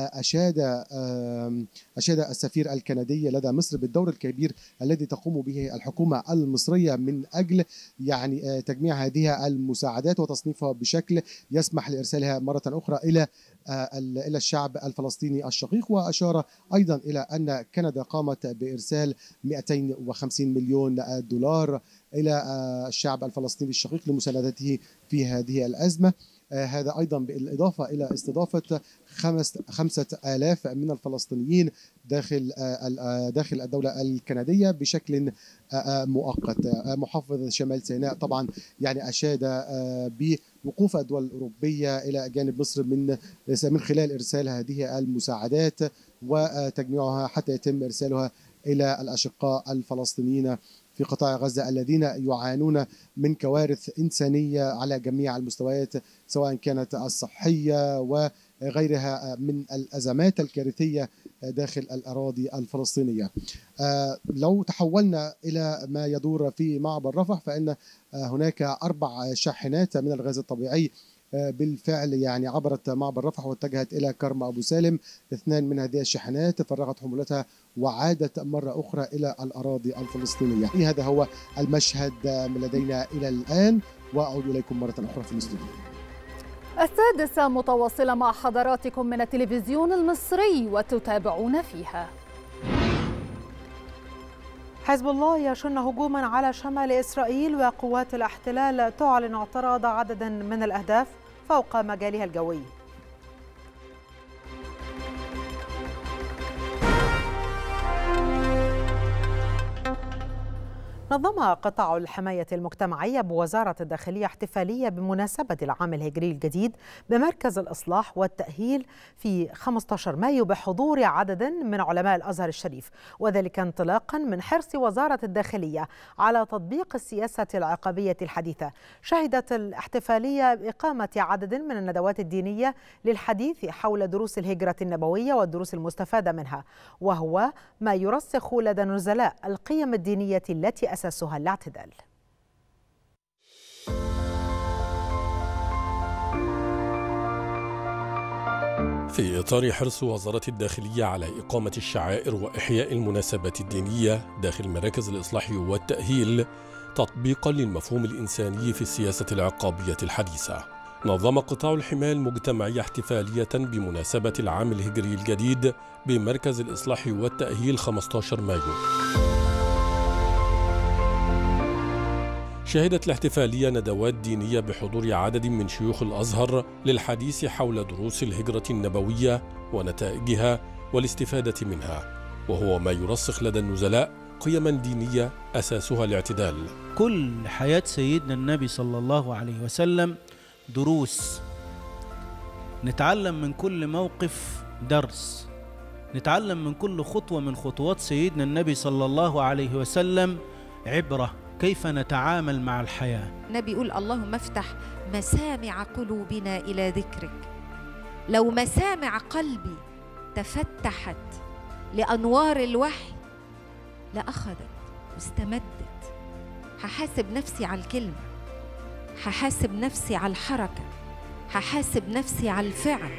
أشاد السفير الكندي لدى مصر بالدور الكبير الذي تقوم به الحكومة المصرية من أجل يعني تجميع هذه المساعدات وتصنيفها بشكل يسمح لإرسالها مرة أخرى إلى الشعب الفلسطيني الشقيق. وأشار أيضا إلى أن كندا قامت بإرسال 250 مليون دولار إلى الشعب الفلسطيني الشقيق لمساندته في هذه الأزمة. هذا أيضا بالإضافة إلى استضافة 5,000 من الفلسطينيين داخل الدولة الكندية بشكل مؤقت. محافظ شمال سيناء طبعا يعني أشاد بوقوف الدول الأوروبية إلى جانب مصر من خلال إرسال هذه المساعدات وتجميعها حتى يتم إرسالها إلى الأشقاء الفلسطينيين في قطاع غزة الذين يعانون من كوارث إنسانية على جميع المستويات، سواء كانت الصحية وغيرها من الأزمات الكارثية داخل الأراضي الفلسطينية. لو تحولنا إلى ما يدور في معبر رفح، فإن هناك 4 شاحنات من الغاز الطبيعي بالفعل يعني عبرت معبر رفح واتجهت إلى كرم أبو سالم. 2 من هذه الشاحنات فرغت حمولتها وعادت مرة أخرى إلى الأراضي الفلسطينية. هذا هو المشهد لدينا إلى الآن، وأعود إليكم مرة أخرى في الاستوديو. 6 متواصلة مع حضراتكم من التلفزيون المصري وتتابعون فيها. حزب الله يشن هجوما على شمال إسرائيل، وقوات الاحتلال تعلن اعتراض عدد من الأهداف فوق مجالها الجوي. نظم قطاع الحماية المجتمعية بوزارة الداخلية احتفالية بمناسبة العام الهجري الجديد بمركز الإصلاح والتأهيل في 15 مايو بحضور عدد من علماء الأزهر الشريف، وذلك انطلاقا من حرص وزارة الداخلية على تطبيق السياسة العقابية الحديثة. شهدت الاحتفالية بإقامة عدد من الندوات الدينية للحديث حول دروس الهجرة النبوية والدروس المستفادة منها، وهو ما يرسخ لدى النزلاء القيم الدينية التي أساسها الاعتدال. في إطار حرص وزارة الداخلية على إقامة الشعائر وإحياء المناسبات الدينية داخل مراكز الإصلاح والتأهيل تطبيقا للمفهوم الإنساني في السياسة العقابية الحديثة، نظم قطاع الحماية المجتمعية احتفالية بمناسبة العام الهجري الجديد بمركز الإصلاح والتأهيل 15 مايو. شهدت الاحتفالية ندوات دينية بحضور عدد من شيوخ الأزهر للحديث حول دروس الهجرة النبوية ونتائجها والاستفادة منها، وهو ما يرسخ لدى النزلاء قيما دينية أساسها الاعتدال. كل حياة سيدنا النبي صلى الله عليه وسلم دروس، نتعلم من كل موقف درس، نتعلم من كل خطوة من خطوات سيدنا النبي صلى الله عليه وسلم عبرة كيف نتعامل مع الحياة. النبي يقول اللهم افتح مسامع قلوبنا إلى ذكرك. لو مسامع قلبي تفتحت لأنوار الوحي لأخذت واستمدت. هحاسب نفسي على الكلمة، هحاسب نفسي على الحركة، هحاسب نفسي على الفعل.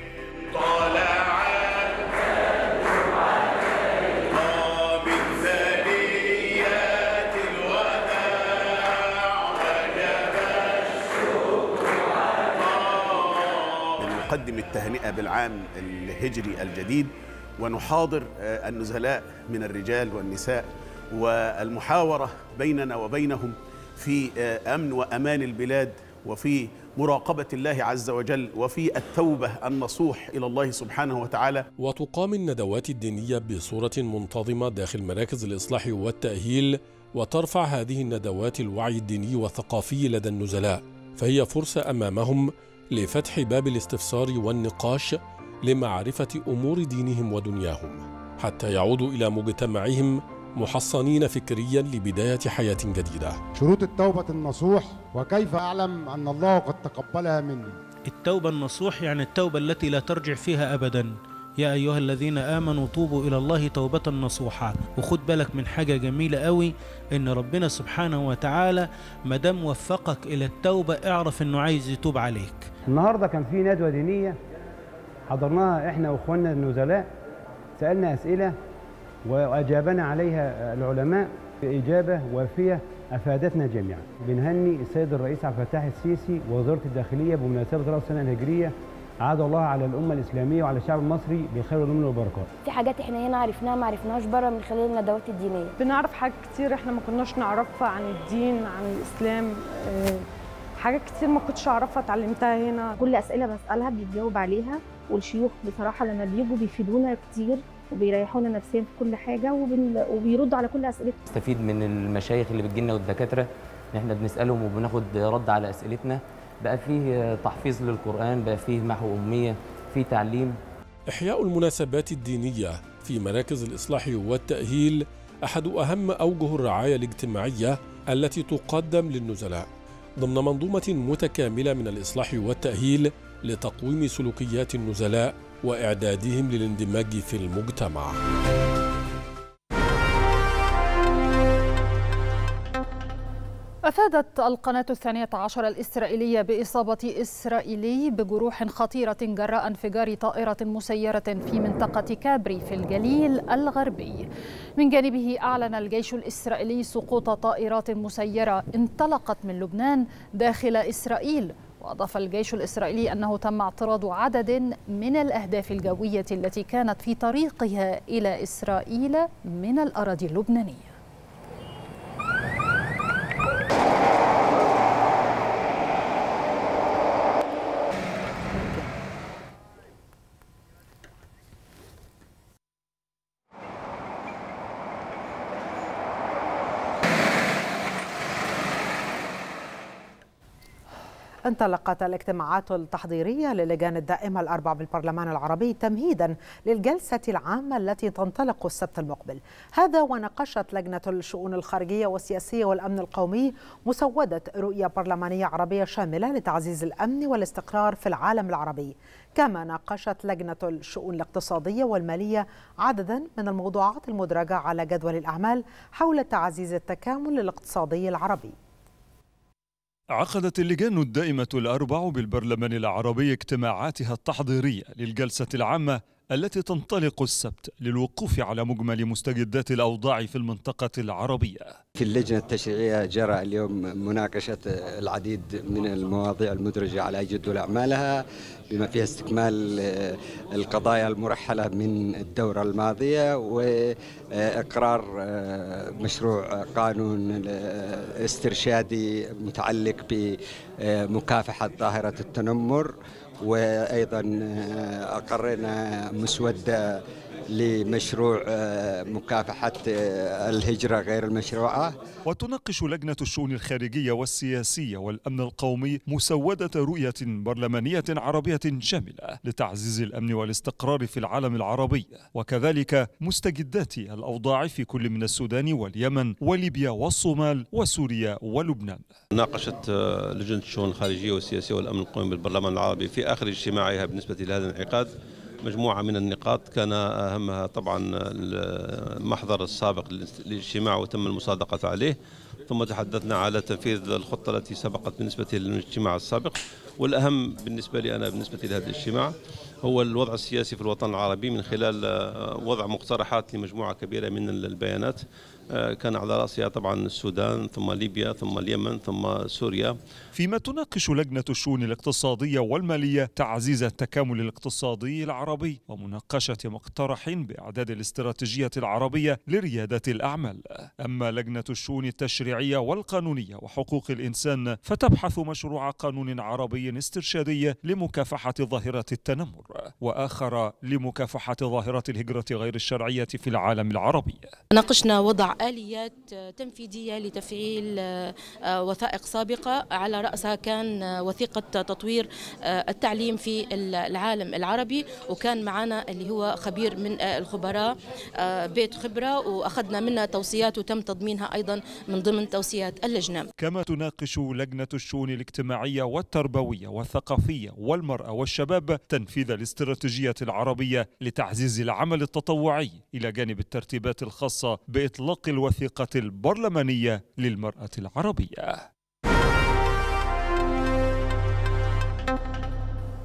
نقدم التهنئة بالعام الهجري الجديد، ونحاضر النزلاء من الرجال والنساء، والمحاورة بيننا وبينهم في أمن وأمان البلاد، وفي مراقبة الله عز وجل، وفي التوبة النصوح إلى الله سبحانه وتعالى. وتقام الندوات الدينية بصورة منتظمة داخل مراكز الإصلاح والتأهيل، وترفع هذه الندوات الوعي الديني والثقافي لدى النزلاء، فهي فرصة أمامهم لفتح باب الاستفسار والنقاش لمعرفة أمور دينهم ودنياهم، حتى يعودوا إلى مجتمعهم محصنين فكريا لبداية حياة جديدة. شروط التوبة النصوح، وكيف أعلم أن الله قد تقبلها مني؟ التوبة النصوح يعني التوبة التي لا ترجع فيها أبدا. يا أيها الذين آمنوا توبوا إلى الله توبة نصوحا. وخد بالك من حاجة جميلة قوي، إن ربنا سبحانه وتعالى مدام وفقك إلى التوبة اعرف إنه عايز يتوب عليك. النهاردة كان في ندوة دينية حضرناها إحنا وإخواننا النزلاء، سألنا أسئلة وأجابنا عليها العلماء بإجابة وافية أفادتنا جميعا. بنهني السيد الرئيس عبد الفتاح السيسي ووزارة الداخلية بمناسبة رأس السنة الهجرية. عاد الله على الأمة الإسلامية وعلى الشعب المصري بالخير والأمن والبركات. في حاجات احنا هنا عرفناها ما عرفناهاش بره من خلال الندوات الدينية. بنعرف حاجات كتير احنا ما كناش نعرفها عن الدين، عن الإسلام، حاجات كتير ما كنتش اعرفها اتعلمتها هنا. كل اسئله بسالها بيجاوب عليها، والشيوخ بصراحه لما بيجوا بيفيدونا كتير وبيريحونا نفسيا في كل حاجه وبيردوا على كل اسئلتنا. نستفيد من المشايخ اللي بتجيلنا والدكاتره ان احنا بنسالهم وبناخد رد على اسئلتنا. بقى فيه تحفيظ للقران، بقى فيه محو اميه، فيه تعليم. إحياء المناسبات الدينية في مراكز الإصلاح والتأهيل أحد أهم أوجه الرعاية الاجتماعية التي تقدم للنزلاء ضمن منظومة متكاملة من الإصلاح والتأهيل لتقويم سلوكيات النزلاء وإعدادهم للاندماج في المجتمع. أفادت القناة 12 الإسرائيلية بإصابة إسرائيلي بجروح خطيرة جراء انفجار طائرة مسيرة في منطقة كابري في الجليل الغربي. من جانبه أعلن الجيش الإسرائيلي سقوط طائرات مسيرة انطلقت من لبنان داخل إسرائيل. وأضاف الجيش الإسرائيلي أنه تم اعتراض عدد من الأهداف الجوية التي كانت في طريقها إلى إسرائيل من الأراضي اللبنانية. انطلقت الاجتماعات التحضيرية للجان الدائمة الأربع بالبرلمان العربي تمهيدا للجلسة العامة التي تنطلق السبت المقبل. هذا وناقشت لجنة الشؤون الخارجية والسياسية والأمن القومي مسودة رؤية برلمانية عربية شاملة لتعزيز الأمن والاستقرار في العالم العربي. كما ناقشت لجنة الشؤون الاقتصادية والمالية عددا من الموضوعات المدرجة على جدول الأعمال حول تعزيز التكامل الاقتصادي العربي. عقدت اللجان الدائمة الأربع بالبرلمان العربي اجتماعاتها التحضيرية للجلسة العامة التي تنطلق السبت للوقوف على مجمل مستجدات الأوضاع في المنطقة العربية. في اللجنة التشريعية جرى اليوم مناقشة العديد من المواضيع المدرجة على جدول أعمالها بما فيها استكمال القضايا المرحلة من الدورة الماضية وإقرار مشروع قانون استرشادي متعلق بمكافحة ظاهرة التنمر، وأيضا أقرنا مسودة لمشروع مكافحة الهجرة غير المشروعة. وتناقش لجنة الشؤون الخارجية والسياسية والأمن القومي مسودة رؤية برلمانية عربية شاملة لتعزيز الأمن والاستقرار في العالم العربي، وكذلك مستجدات الأوضاع في كل من السودان واليمن وليبيا والصومال وسوريا ولبنان. ناقشت لجنة الشؤون الخارجية والسياسية والأمن القومي بالبرلمان العربي في آخر اجتماعها بالنسبة لهذا الانعقاد مجموعة من النقاط، كان أهمها طبعا المحضر السابق للاجتماع وتم المصادقة عليه، ثم تحدثنا على تنفيذ الخطة التي سبقت بالنسبة للاجتماع السابق. والأهم بالنسبة لي أنا بالنسبة لهذا الاجتماع هو الوضع السياسي في الوطن العربي من خلال وضع مقترحات لمجموعة كبيرة من البيانات، كان على رأسها طبعا السودان ثم ليبيا ثم اليمن ثم سوريا. فيما تناقش لجنة الشؤون الاقتصادية والمالية تعزيز التكامل الاقتصادي العربي ومناقشة مقترح بإعداد الاستراتيجية العربية لريادة الأعمال. أما لجنة الشؤون التشريعية والقانونية وحقوق الإنسان فتبحث مشروع قانون عربي استرشادي لمكافحة ظاهرة التنمر، وآخر لمكافحة ظاهرة الهجرة غير الشرعية في العالم العربي. ناقشنا وضع آليات تنفيذية لتفعيل وثائق سابقة، على رأسها كان وثيقة تطوير التعليم في العالم العربي، وكان معنا اللي هو خبير من الخبراء بيت خبرة، وأخذنا منها توصيات وتم تضمينها أيضا من ضمن توصيات اللجنة. كما تناقش لجنة الشؤون الاجتماعية والتربوية والثقافية والمرأة والشباب تنفيذ الاستراتيجية العربية لتعزيز العمل التطوعي إلى جانب الترتيبات الخاصة بإطلاق الوثيقة البرلمانية للمرأة العربية.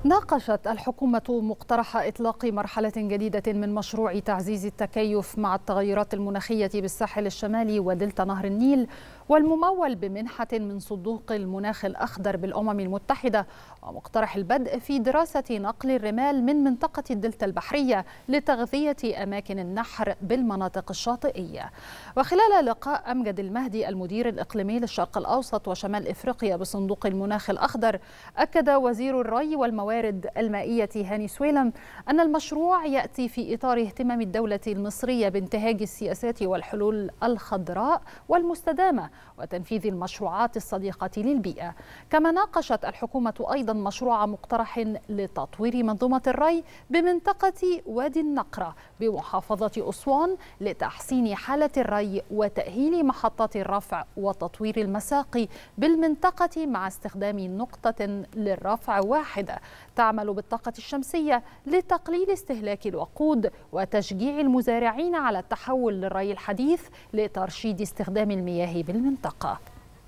ناقشت الحكومة مقترح إطلاق مرحلة جديدة من مشروع تعزيز التكيف مع التغيرات المناخية بالساحل الشمالي ودلتا نهر النيل، والممول بمنحة من صندوق المناخ الأخضر بالأمم المتحدة، ومقترح البدء في دراسة نقل الرمال من منطقة الدلتا البحرية لتغذية أماكن النحر بالمناطق الشاطئية. وخلال لقاء أمجد المهدي المدير الإقليمي للشرق الأوسط وشمال إفريقيا بصندوق المناخ الأخضر، أكد وزير الري والموارد المائية هاني سويلم أن المشروع يأتي في إطار اهتمام الدولة المصرية بانتهاج السياسات والحلول الخضراء والمستدامة وتنفيذ المشروعات الصديقة للبيئة. كما ناقشت الحكومة أيضا مشروع مقترح لتطوير منظومة الري بمنطقة وادي النقرة بمحافظة أسوان لتحسين حالة الري وتأهيل محطات الرفع وتطوير المساقي بالمنطقة مع استخدام نقطة للرفع واحدة تعمل بالطاقة الشمسية لتقليل استهلاك الوقود وتشجيع المزارعين على التحول للري الحديث لترشيد استخدام المياه بالمنطقة.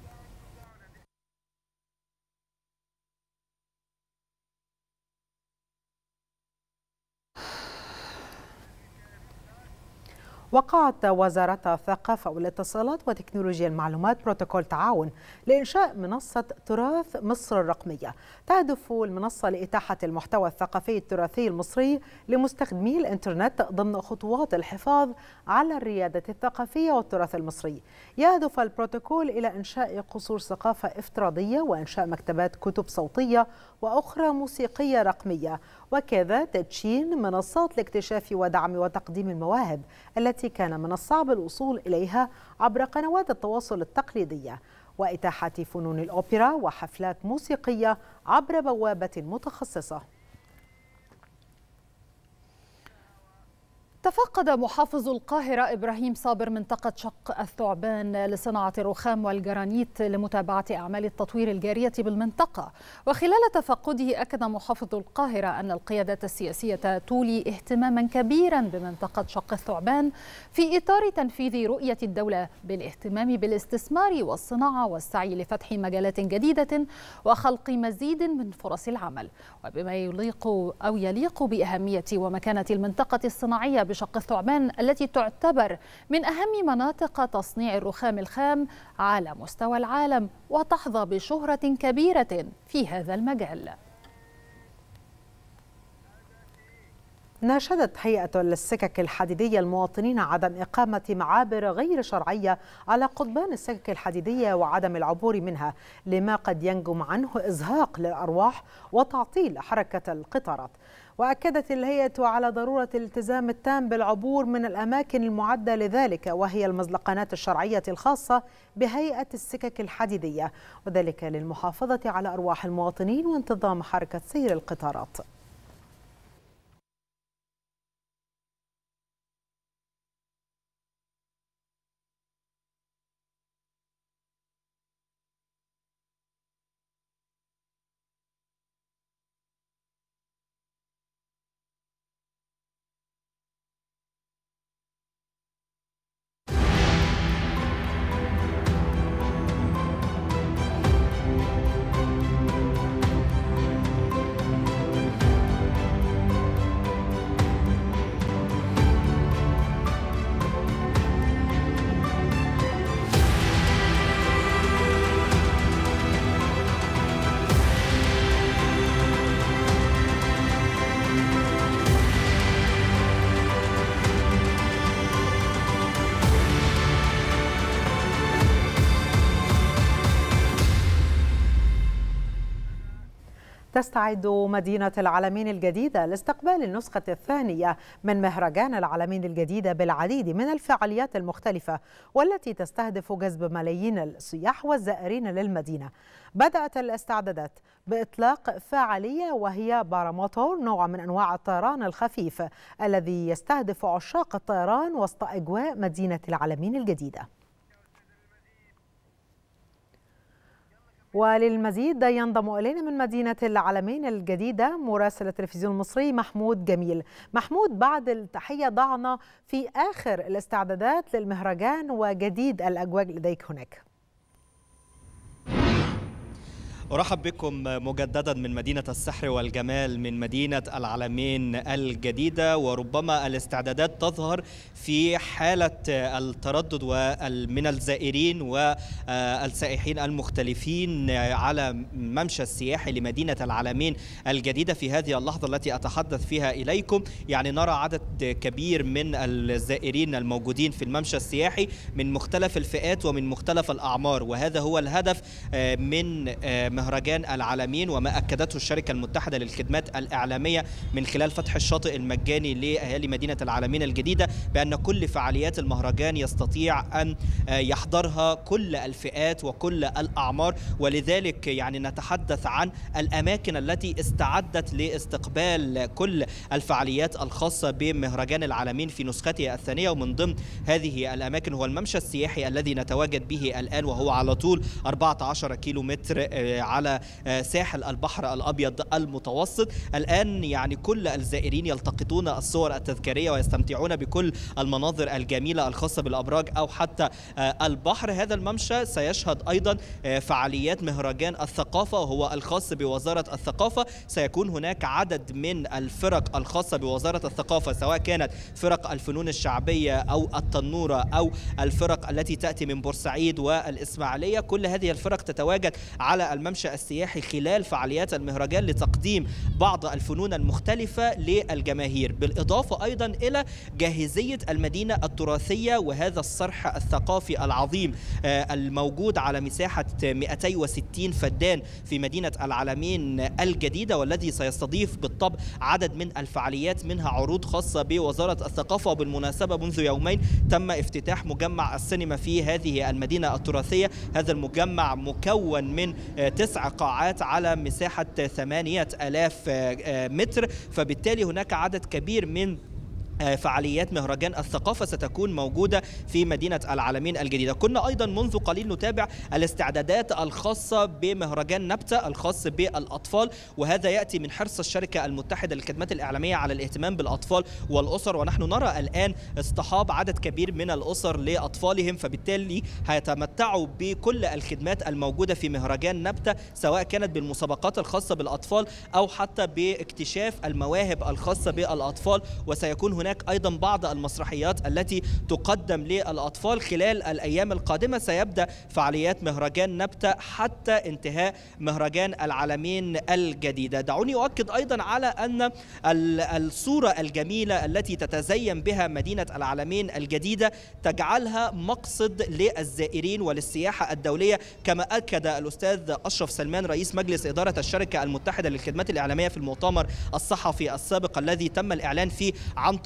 وقعت وزارة الثقافة والاتصالات وتكنولوجيا المعلومات بروتوكول تعاون لإنشاء منصة تراث مصر الرقمية. تهدف المنصة لإتاحة المحتوى الثقافي التراثي المصري لمستخدمي الإنترنت ضمن خطوات الحفاظ على الريادة الثقافية والتراث المصري. يهدف البروتوكول إلى إنشاء قصور ثقافة افتراضية وإنشاء مكتبات كتب صوتية وأخرى موسيقية رقمية، وكذا تدشين منصات لاكتشاف ودعم وتقديم المواهب التي كان من الصعب الوصول إليها عبر قنوات التواصل التقليدية، وإتاحة فنون الأوبرا وحفلات موسيقية عبر بوابة متخصصة. تفقد محافظ القاهرة إبراهيم صابر منطقة شق الثعبان لصناعة الرخام والجرانيت لمتابعة أعمال التطوير الجارية بالمنطقة. وخلال تفقده أكد محافظ القاهرة أن القيادة السياسية تولي اهتماما كبيرا بمنطقة شق الثعبان في إطار تنفيذ رؤية الدولة بالاهتمام بالاستثمار والصناعة والسعي لفتح مجالات جديدة وخلق مزيد من فرص العمل، وبما يليق بأهمية ومكانة المنطقة الصناعية بشق الثعبان التي تعتبر من أهم مناطق تصنيع الرخام الخام على مستوى العالم وتحظى بشهرة كبيرة في هذا المجال. ناشدت هيئة السكك الحديدية المواطنين عدم إقامة معابر غير شرعية على قضبان السكك الحديدية وعدم العبور منها لما قد ينجم عنه إزهاق للأرواح وتعطيل حركة القطارات. وأكدت الهيئة على ضرورة الالتزام التام بالعبور من الأماكن المعدة لذلك، وهي المزلقانات الشرعية الخاصة بهيئة السكك الحديدية، وذلك للمحافظة على أرواح المواطنين وانتظام حركة سير القطارات. تستعد مدينة العلمين الجديدة لاستقبال النسخة الثانية من مهرجان العلمين الجديدة بالعديد من الفعاليات المختلفة والتي تستهدف جذب ملايين السياح والزائرين للمدينة. بدأت الاستعدادات بإطلاق فعالية وهي باراموتور، نوع من أنواع الطيران الخفيف الذي يستهدف عشاق الطيران وسط أجواء مدينة العلمين الجديدة. وللمزيد ينضم إلينا من مدينة العلمين الجديدة مراسل التلفزيون المصري محمود جميل. محمود، بعد التحية ضعنا في آخر الاستعدادات للمهرجان وجديد الأجواء لديك هناك. أرحب بكم مجددا من مدينة السحر والجمال، من مدينة العلمين الجديدة. وربما الاستعدادات تظهر في حالة التردد من الزائرين والسائحين المختلفين على ممشى السياحي لمدينة العلمين الجديدة في هذه اللحظة التي أتحدث فيها إليكم. يعني نرى عدد كبير من الزائرين الموجودين في الممشى السياحي من مختلف الفئات ومن مختلف الأعمار، وهذا هو الهدف من مهرجان العلمين، وما أكدته الشركة المتحدة للخدمات الإعلامية من خلال فتح الشاطئ المجاني لأهالي مدينة العلمين الجديدة، بأن كل فعاليات المهرجان يستطيع أن يحضرها كل الفئات وكل الأعمار. ولذلك يعني نتحدث عن الأماكن التي استعدت لاستقبال كل الفعاليات الخاصة بمهرجان العلمين في نسخته الثانية. ومن ضمن هذه الأماكن هو الممشى السياحي الذي نتواجد به الآن، وهو على طول 14 كيلو متر على ساحل البحر الأبيض المتوسط. الآن يعني كل الزائرين يلتقطون الصور التذكارية ويستمتعون بكل المناظر الجميلة الخاصة بالأبراج أو حتى البحر. هذا الممشى سيشهد أيضا فعاليات مهرجان الثقافة وهو الخاص بوزارة الثقافة. سيكون هناك عدد من الفرق الخاصة بوزارة الثقافة، سواء كانت فرق الفنون الشعبية أو التنورة أو الفرق التي تأتي من بورسعيد والإسماعيلية. كل هذه الفرق تتواجد على الممشى السياحي خلال فعاليات المهرجان لتقديم بعض الفنون المختلفة للجماهير، بالإضافة أيضا إلى جاهزية المدينة التراثية وهذا الصرح الثقافي العظيم الموجود على مساحة 260 فدان في مدينة العلمين الجديدة، والذي سيستضيف بالطبع عدد من الفعاليات، منها عروض خاصة بوزارة الثقافة. وبالمناسبة منذ يومين تم افتتاح مجمع السينما في هذه المدينة التراثية. هذا المجمع مكون من 9 قاعات على مساحة 8000 متر، فبالتالي هناك عدد كبير من فعاليات مهرجان الثقافة ستكون موجودة في مدينة العلمين الجديدة. كنا أيضا منذ قليل نتابع الاستعدادات الخاصة بمهرجان نبتة الخاص بالأطفال، وهذا يأتي من حرص الشركة المتحدة للخدمات الإعلامية على الاهتمام بالأطفال والأسر. ونحن نرى الآن اصطحاب عدد كبير من الأسر لأطفالهم، فبالتالي هيتمتعوا بكل الخدمات الموجودة في مهرجان نبتة، سواء كانت بالمسابقات الخاصة بالأطفال أو حتى باكتشاف المواهب الخاصة بالأطفال. وسيكون هناك أيضا بعض المسرحيات التي تقدم للأطفال. خلال الأيام القادمة سيبدأ فعاليات مهرجان نبتة حتى انتهاء مهرجان العلمين الجديدة. دعوني أؤكد أيضا على أن الصورة الجميلة التي تتزين بها مدينة العلمين الجديدة تجعلها مقصد للزائرين وللسياحة الدولية، كما أكد الأستاذ أشرف سلمان رئيس مجلس إدارة الشركة المتحدة للخدمات الإعلامية في المؤتمر الصحفي السابق الذي تم الإعلان فيه عن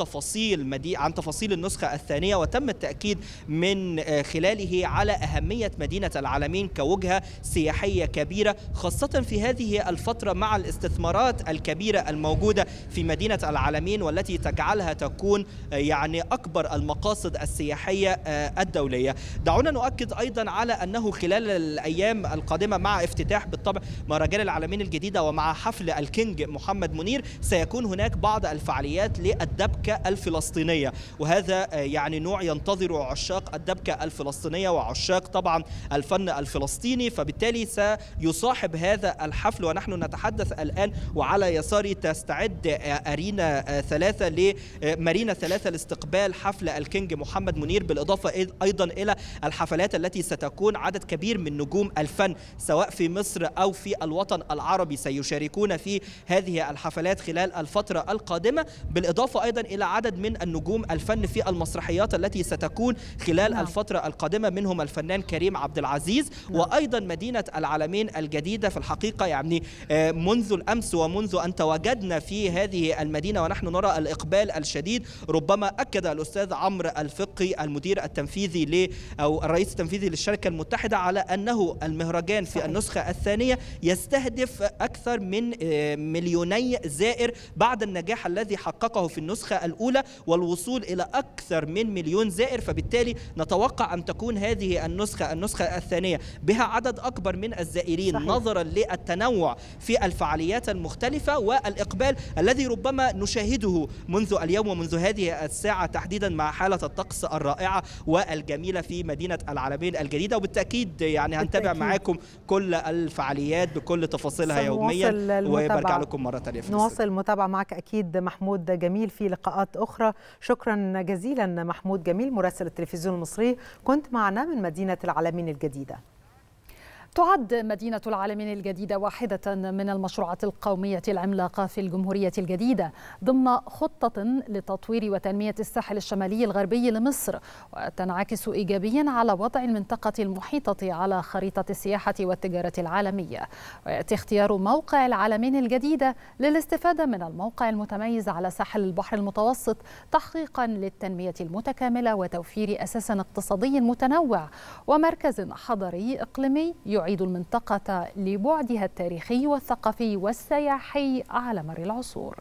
تفاصيل النسخة الثانية، وتم التأكيد من خلاله على أهمية مدينة العلمين كوجهة سياحية كبيرة، خاصة في هذه الفترة مع الاستثمارات الكبيرة الموجودة في مدينة العلمين، والتي تجعلها تكون يعني أكبر المقاصد السياحية الدولية. دعونا نؤكد أيضا على أنه خلال الأيام القادمة مع افتتاح بالطبع مهرجان العلمين الجديدة ومع حفل الكينج محمد منير سيكون هناك بعض الفعاليات للدبكة الفلسطينية، وهذا يعني نوع ينتظر عشاق الدبكة الفلسطينية وعشاق طبعا الفن الفلسطيني. فبالتالي سيصاحب هذا الحفل، ونحن نتحدث الآن وعلى يساري تستعد مارينا 3 لاستقبال حفل الكينج محمد منير، بالإضافة أيضا إلى الحفلات التي ستكون عدد كبير من نجوم الفن سواء في مصر أو في الوطن العربي سيشاركون في هذه الحفلات خلال الفترة القادمة، بالإضافة أيضا إلى عدد من النجوم الفن في المسرحيات التي ستكون خلال الفترة القادمة، منهم الفنان كريم عبد العزيز. وأيضا مدينة العلمين الجديدة في الحقيقة يعني منذ الأمس ومنذ أن تواجدنا في هذه المدينة ونحن نرى الإقبال الشديد. ربما أكد الأستاذ عمرو الفقي المدير التنفيذي أو الرئيس التنفيذي للشركة المتحدة على أنه المهرجان في النسخة الثانية يستهدف أكثر من 2 مليون زائر بعد النجاح الذي حققه في النسخة الأولى الأولى والوصول إلى أكثر من مليون زائر، فبالتالي نتوقع أن تكون هذه النسخة الثانية بها عدد أكبر من الزائرين صحيح. نظرا للتنوع في الفعاليات المختلفة والإقبال الذي ربما نشاهده منذ اليوم ومنذ هذه الساعة تحديدا مع حالة الطقس الرائعة والجميلة في مدينة العلمين الجديدة. وبالتأكيد يعني هنتابع معاكم كل الفعاليات بكل تفاصيلها يوميا وبرجع لكم مرة ثانية. نواصل المتابعة معك أكيد محمود جميل في لقاءات أخرى. شكرا جزيلا محمود جميل مراسل التلفزيون المصري، كنت معنا من مدينة العلمين الجديدة. تعد مدينة العلمين الجديدة واحدة من المشروعات القومية العملاقة في الجمهورية الجديدة ضمن خطة لتطوير وتنمية الساحل الشمالي الغربي لمصر، وتنعكس إيجابيا على وضع المنطقة المحيطة على خريطة السياحة والتجارة العالمية. ويأتي اختيار موقع العلمين الجديدة للاستفادة من الموقع المتميز على ساحل البحر المتوسط تحقيقا للتنمية المتكاملة وتوفير أساس اقتصادي متنوع ومركز حضري إقليمي يعيد المنطقة لبعدها التاريخي والثقافي والسياحي على مر العصور.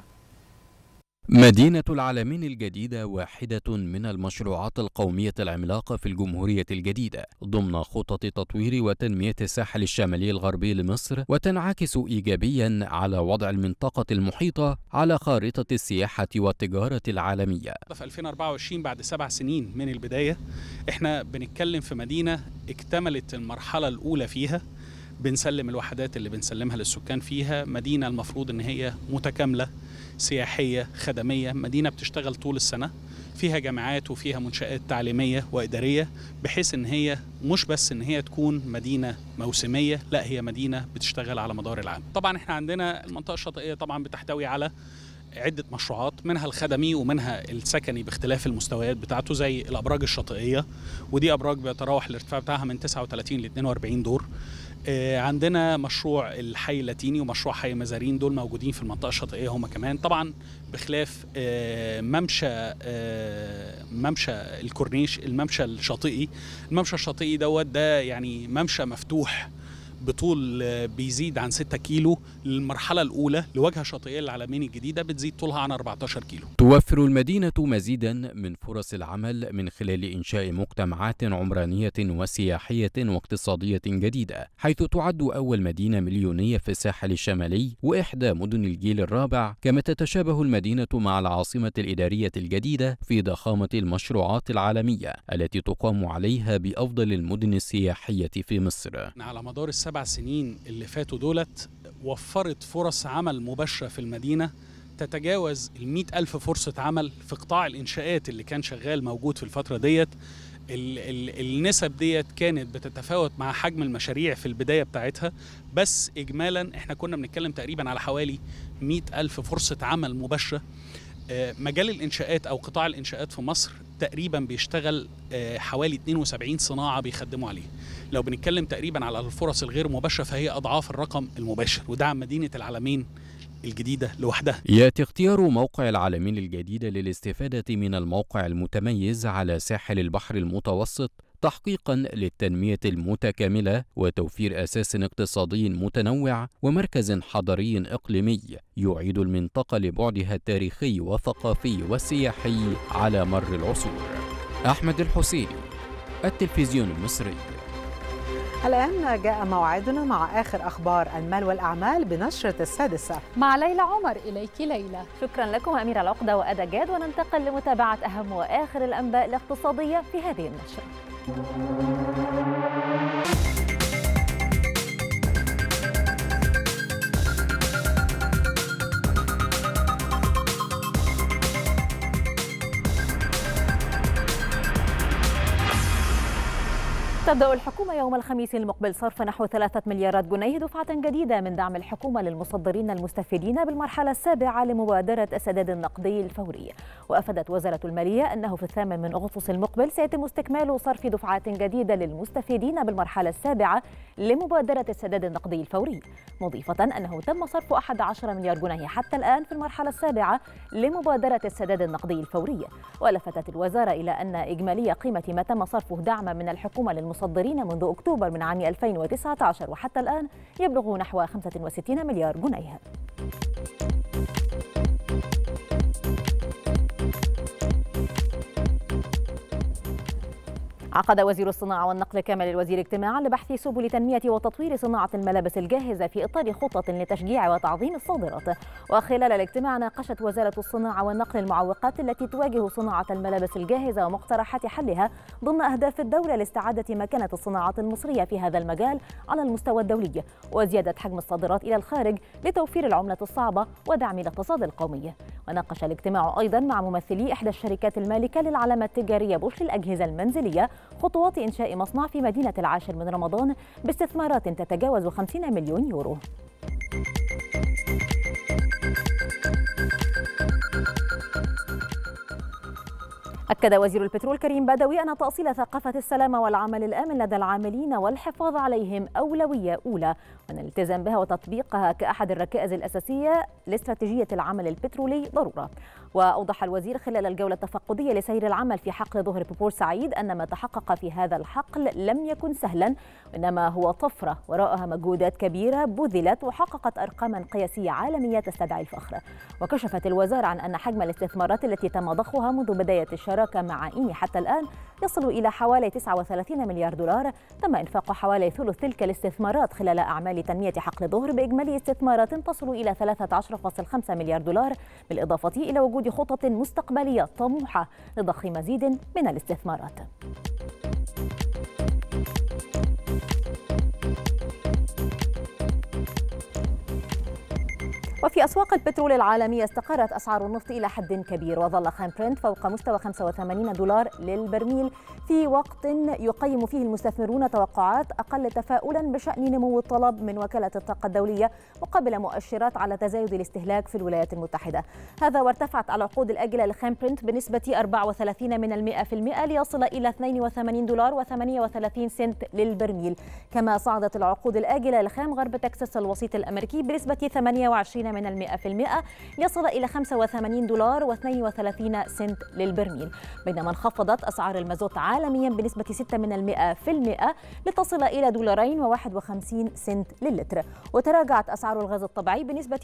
مدينة العلمين الجديدة واحدة من المشروعات القومية العملاقة في الجمهورية الجديدة ضمن خطط تطوير وتنمية الساحل الشمالي الغربي لمصر، وتنعكس إيجابيا على وضع المنطقة المحيطة على خارطة السياحة والتجارة العالمية. في 2024 بعد 7 سنين من البداية احنا بنتكلم في مدينة اكتملت المرحلة الأولى فيها، بنسلم الوحدات اللي بنسلمها للسكان فيها. مدينة المفروض ان هي متكاملة سياحية خدمية، مدينة بتشتغل طول السنة، فيها جامعات وفيها منشآت تعليمية وإدارية، بحيث ان هي مش بس ان هي تكون مدينة موسمية، لا هي مدينة بتشتغل على مدار العام. طبعا احنا عندنا المنطقة الشاطئية طبعا بتحتوي على عدة مشروعات، منها الخدمي ومنها السكني باختلاف المستويات بتاعته، زي الأبراج الشاطئية، ودي أبراج بيتراوح الارتفاع بتاعها من 39 ل 42 دور. عندنا مشروع الحي اللاتيني ومشروع حي مزارين، دول موجودين في المنطقة الشاطئية هما كمان، طبعا بخلاف ممشى الكورنيش، الممشى الشاطئي ده يعني ممشى مفتوح بطول بيزيد عن 6 كيلو للمرحلة الأولى لواجهة شاطئية للعلمين الجديدة بتزيد طولها عن 14 كيلو. توفر المدينة مزيدا من فرص العمل من خلال إنشاء مجتمعات عمرانية وسياحية واقتصادية جديدة، حيث تعد أول مدينة مليونية في الساحل الشمالي وإحدى مدن الجيل الرابع، كما تتشابه المدينة مع العاصمة الإدارية الجديدة في ضخامة المشروعات العالمية التي تقام عليها بأفضل المدن السياحية في مصر. على مدار 7 سنين اللي فاتوا دولت وفرت فرص عمل مباشرة في المدينة تتجاوز 100,000 فرصة عمل في قطاع الإنشاءات اللي كان شغال موجود في الفترة ديت. النسب ديت كانت بتتفاوت مع حجم المشاريع في البداية بتاعتها، بس إجمالا احنا كنا بنتكلم تقريبا على حوالي 100,000 فرصة عمل مباشرة. مجال الإنشاءات أو قطاع الإنشاءات في مصر تقريبا بيشتغل حوالي 72 صناعة بيخدموا عليه. لو بنتكلم تقريبا على الفرص الغير مباشرة فهي أضعاف الرقم المباشر، ودعم مدينة العلمين الجديدة لوحدها. يأتي اختيار موقع العلمين الجديدة للاستفادة من الموقع المتميز على ساحل البحر المتوسط تحقيقا للتنمية المتكاملة وتوفير أساس اقتصادي متنوع ومركز حضري إقليمي يعيد المنطقة لبعدها التاريخي والثقافي والسياحي على مر العصور. أحمد الحسيني، التلفزيون المصري. الآن جاء موعدنا مع آخر أخبار المال والأعمال بنشرة 6 مع ليلى عمر. إليك ليلى. شكرا لكم أميرة العقدة وأدا جاد، وننتقل لمتابعة أهم وآخر الأنباء الاقتصادية في هذه النشرة. تبدأ الحكومة يوم الخميس المقبل صرف نحو 3 مليارات جنيه دفعة جديدة من دعم الحكومة للمصدرين المستفيدين بالمرحلة السابعة لمبادرة السداد النقدي الفوري. وأفادت وزارة المالية أنه في 8 أغسطس المقبل سيتم استكمال صرف دفعات جديدة للمستفيدين بالمرحلة السابعة لمبادرة السداد النقدي الفوري، مضيفة أنه تم صرف 11 مليار جنيه حتى الآن في المرحلة السابعة لمبادرة السداد النقدي الفوري. ولفتت الوزارة إلى أن إجمالي قيمة ما تم صرفه دعما من الحكومة للمصدرين منذ أكتوبر من عام 2019 وحتى الآن يبلغ نحو 65 مليار جنيه. عقد وزير الصناعة والنقل كامل الوزير اجتماعا لبحث سبل تنمية وتطوير صناعة الملابس الجاهزة في إطار خطط لتشجيع وتعظيم الصادرات. وخلال الاجتماع ناقشت وزارة الصناعة والنقل المعوقات التي تواجه صناعة الملابس الجاهزة ومقترحات حلها ضمن أهداف الدولة لاستعادة مكانة الصناعات المصرية في هذا المجال على المستوى الدولي وزيادة حجم الصادرات إلى الخارج لتوفير العملة الصعبة ودعم الاقتصاد القومي. وناقش الاجتماع أيضا مع ممثلي إحدى الشركات المالكة للعلامة التجارية بوش للأجهزة المنزلية خطوات إنشاء مصنع في مدينة العاشر من رمضان باستثمارات تتجاوز 50 مليون يورو. أكد وزير البترول كريم بدوي أن تأصيل ثقافة السلامة والعمل الآمن لدى العاملين والحفاظ عليهم أولوية أولى، وأن الالتزام بها وتطبيقها كأحد الركائز الأساسية لاستراتيجية العمل البترولي ضرورة. وأوضح الوزير خلال الجولة التفقدية لسير العمل في حقل ظهر بورسعيد أن ما تحقق في هذا الحقل لم يكن سهلا، وإنما هو طفرة وراءها مجهودات كبيرة بذلت وحققت أرقاما قياسية عالمية تستدعي الفخر. وكشفت الوزارة عن أن حجم الاستثمارات التي تم ضخها منذ بداية الشراكة مع إيني حتى الآن يصل إلى حوالي 39 مليار دولار. تم إنفاق حوالي ثلث تلك الاستثمارات خلال أعمال تنمية حقل ظهر بإجمالي استثمارات تصل إلى 13.5 مليار دولار، بالإضافة إلى وجود خطط مستقبلية طموحة لضخ مزيد من الاستثمارات. وفي أسواق البترول العالمية استقرت أسعار النفط إلى حد كبير، وظل خام برنت فوق مستوى 85 دولار للبرميل في وقت يقيم فيه المستثمرون توقعات أقل تفاؤلا بشأن نمو الطلب من وكالة الطاقة الدولية مقابل مؤشرات على تزايد الاستهلاك في الولايات المتحدة. هذا وارتفعت العقود الآجلة لخام برنت بنسبة 34% ليصل إلى 82 دولار و38 سنت للبرميل. كما صعدت العقود الآجلة لخام غرب تكساس الوسيط الأمريكي بنسبة 28% ليصل إلى 85 دولار و32 سنت للبرميل، بينما انخفضت أسعار المازوت عالميا بنسبة 6% لتصل إلى $2.51 سنت للتر. وتراجعت أسعار الغاز الطبيعي بنسبة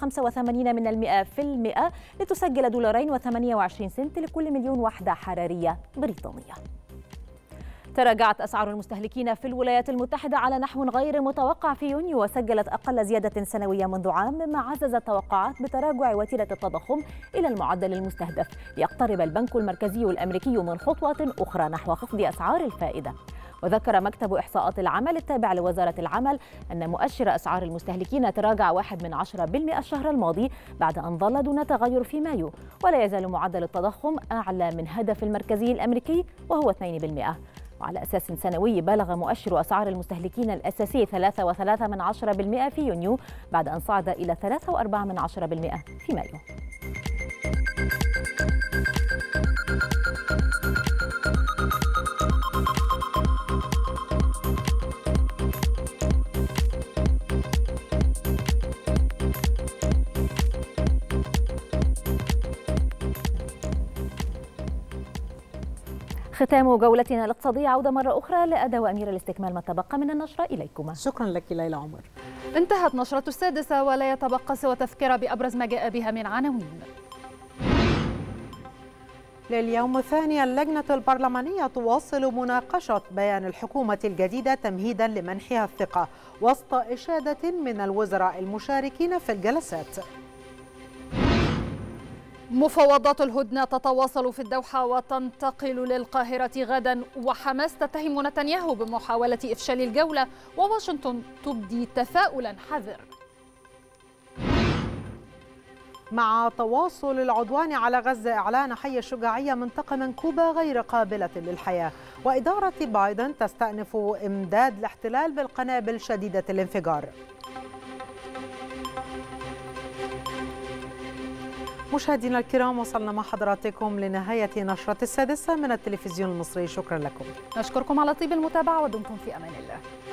1.85% لتسجل $2.28 سنت لكل مليون وحدة حرارية بريطانية. تراجعت أسعار المستهلكين في الولايات المتحدة على نحو غير متوقع في يونيو، وسجلت أقل زيادة سنوية منذ عام، مما عزز التوقعات بتراجع وتيرة التضخم إلى المعدل المستهدف، ليقترب البنك المركزي الأمريكي من خطوة أخرى نحو خفض أسعار الفائدة. وذكر مكتب إحصاءات العمل التابع لوزارة العمل أن مؤشر أسعار المستهلكين تراجع 1% الشهر الماضي بعد أن ظل دون تغير في مايو، ولا يزال معدل التضخم أعلى من هدف المركزي الأمريكي وهو 2%. وعلى أساس سنوي بلغ مؤشر أسعار المستهلكين الأساسي 3.3% في يونيو بعد أن صعد إلى 3.4% في مايو. ختام جولتنا الاقتصادية، عودة مرة أخرى لأدى وأميرة لاستكمال ما تبقى من النشرة إليكما. شكرا لك ليلى عمر. انتهت نشرة السادسة ولا يتبقى سوى تذكرة بأبرز ما جاء بها من عناوين. لليوم الثاني اللجنة البرلمانية تواصل مناقشة بيان الحكومة الجديدة تمهيدا لمنحها الثقة وسط إشادة من الوزراء المشاركين في الجلسات. مفاوضات الهدنة تتواصل في الدوحة وتنتقل للقاهرة غدا، وحماس تتهم نتنياهو بمحاولة إفشال الجولة، وواشنطن تبدي تفاؤلا حذر. مع تواصل العدوان على غزة، إعلان حي الشجاعية منطقة منكوبة غير قابلة للحياة، وإدارة بايدن تستأنف إمداد الاحتلال بالقنابل شديدة الانفجار. مشاهدينا الكرام، وصلنا مع حضراتكم لنهاية نشرة السادسة من التلفزيون المصري. شكرا لكم. نشكركم على طيب المتابعة ودمتم في أمان الله.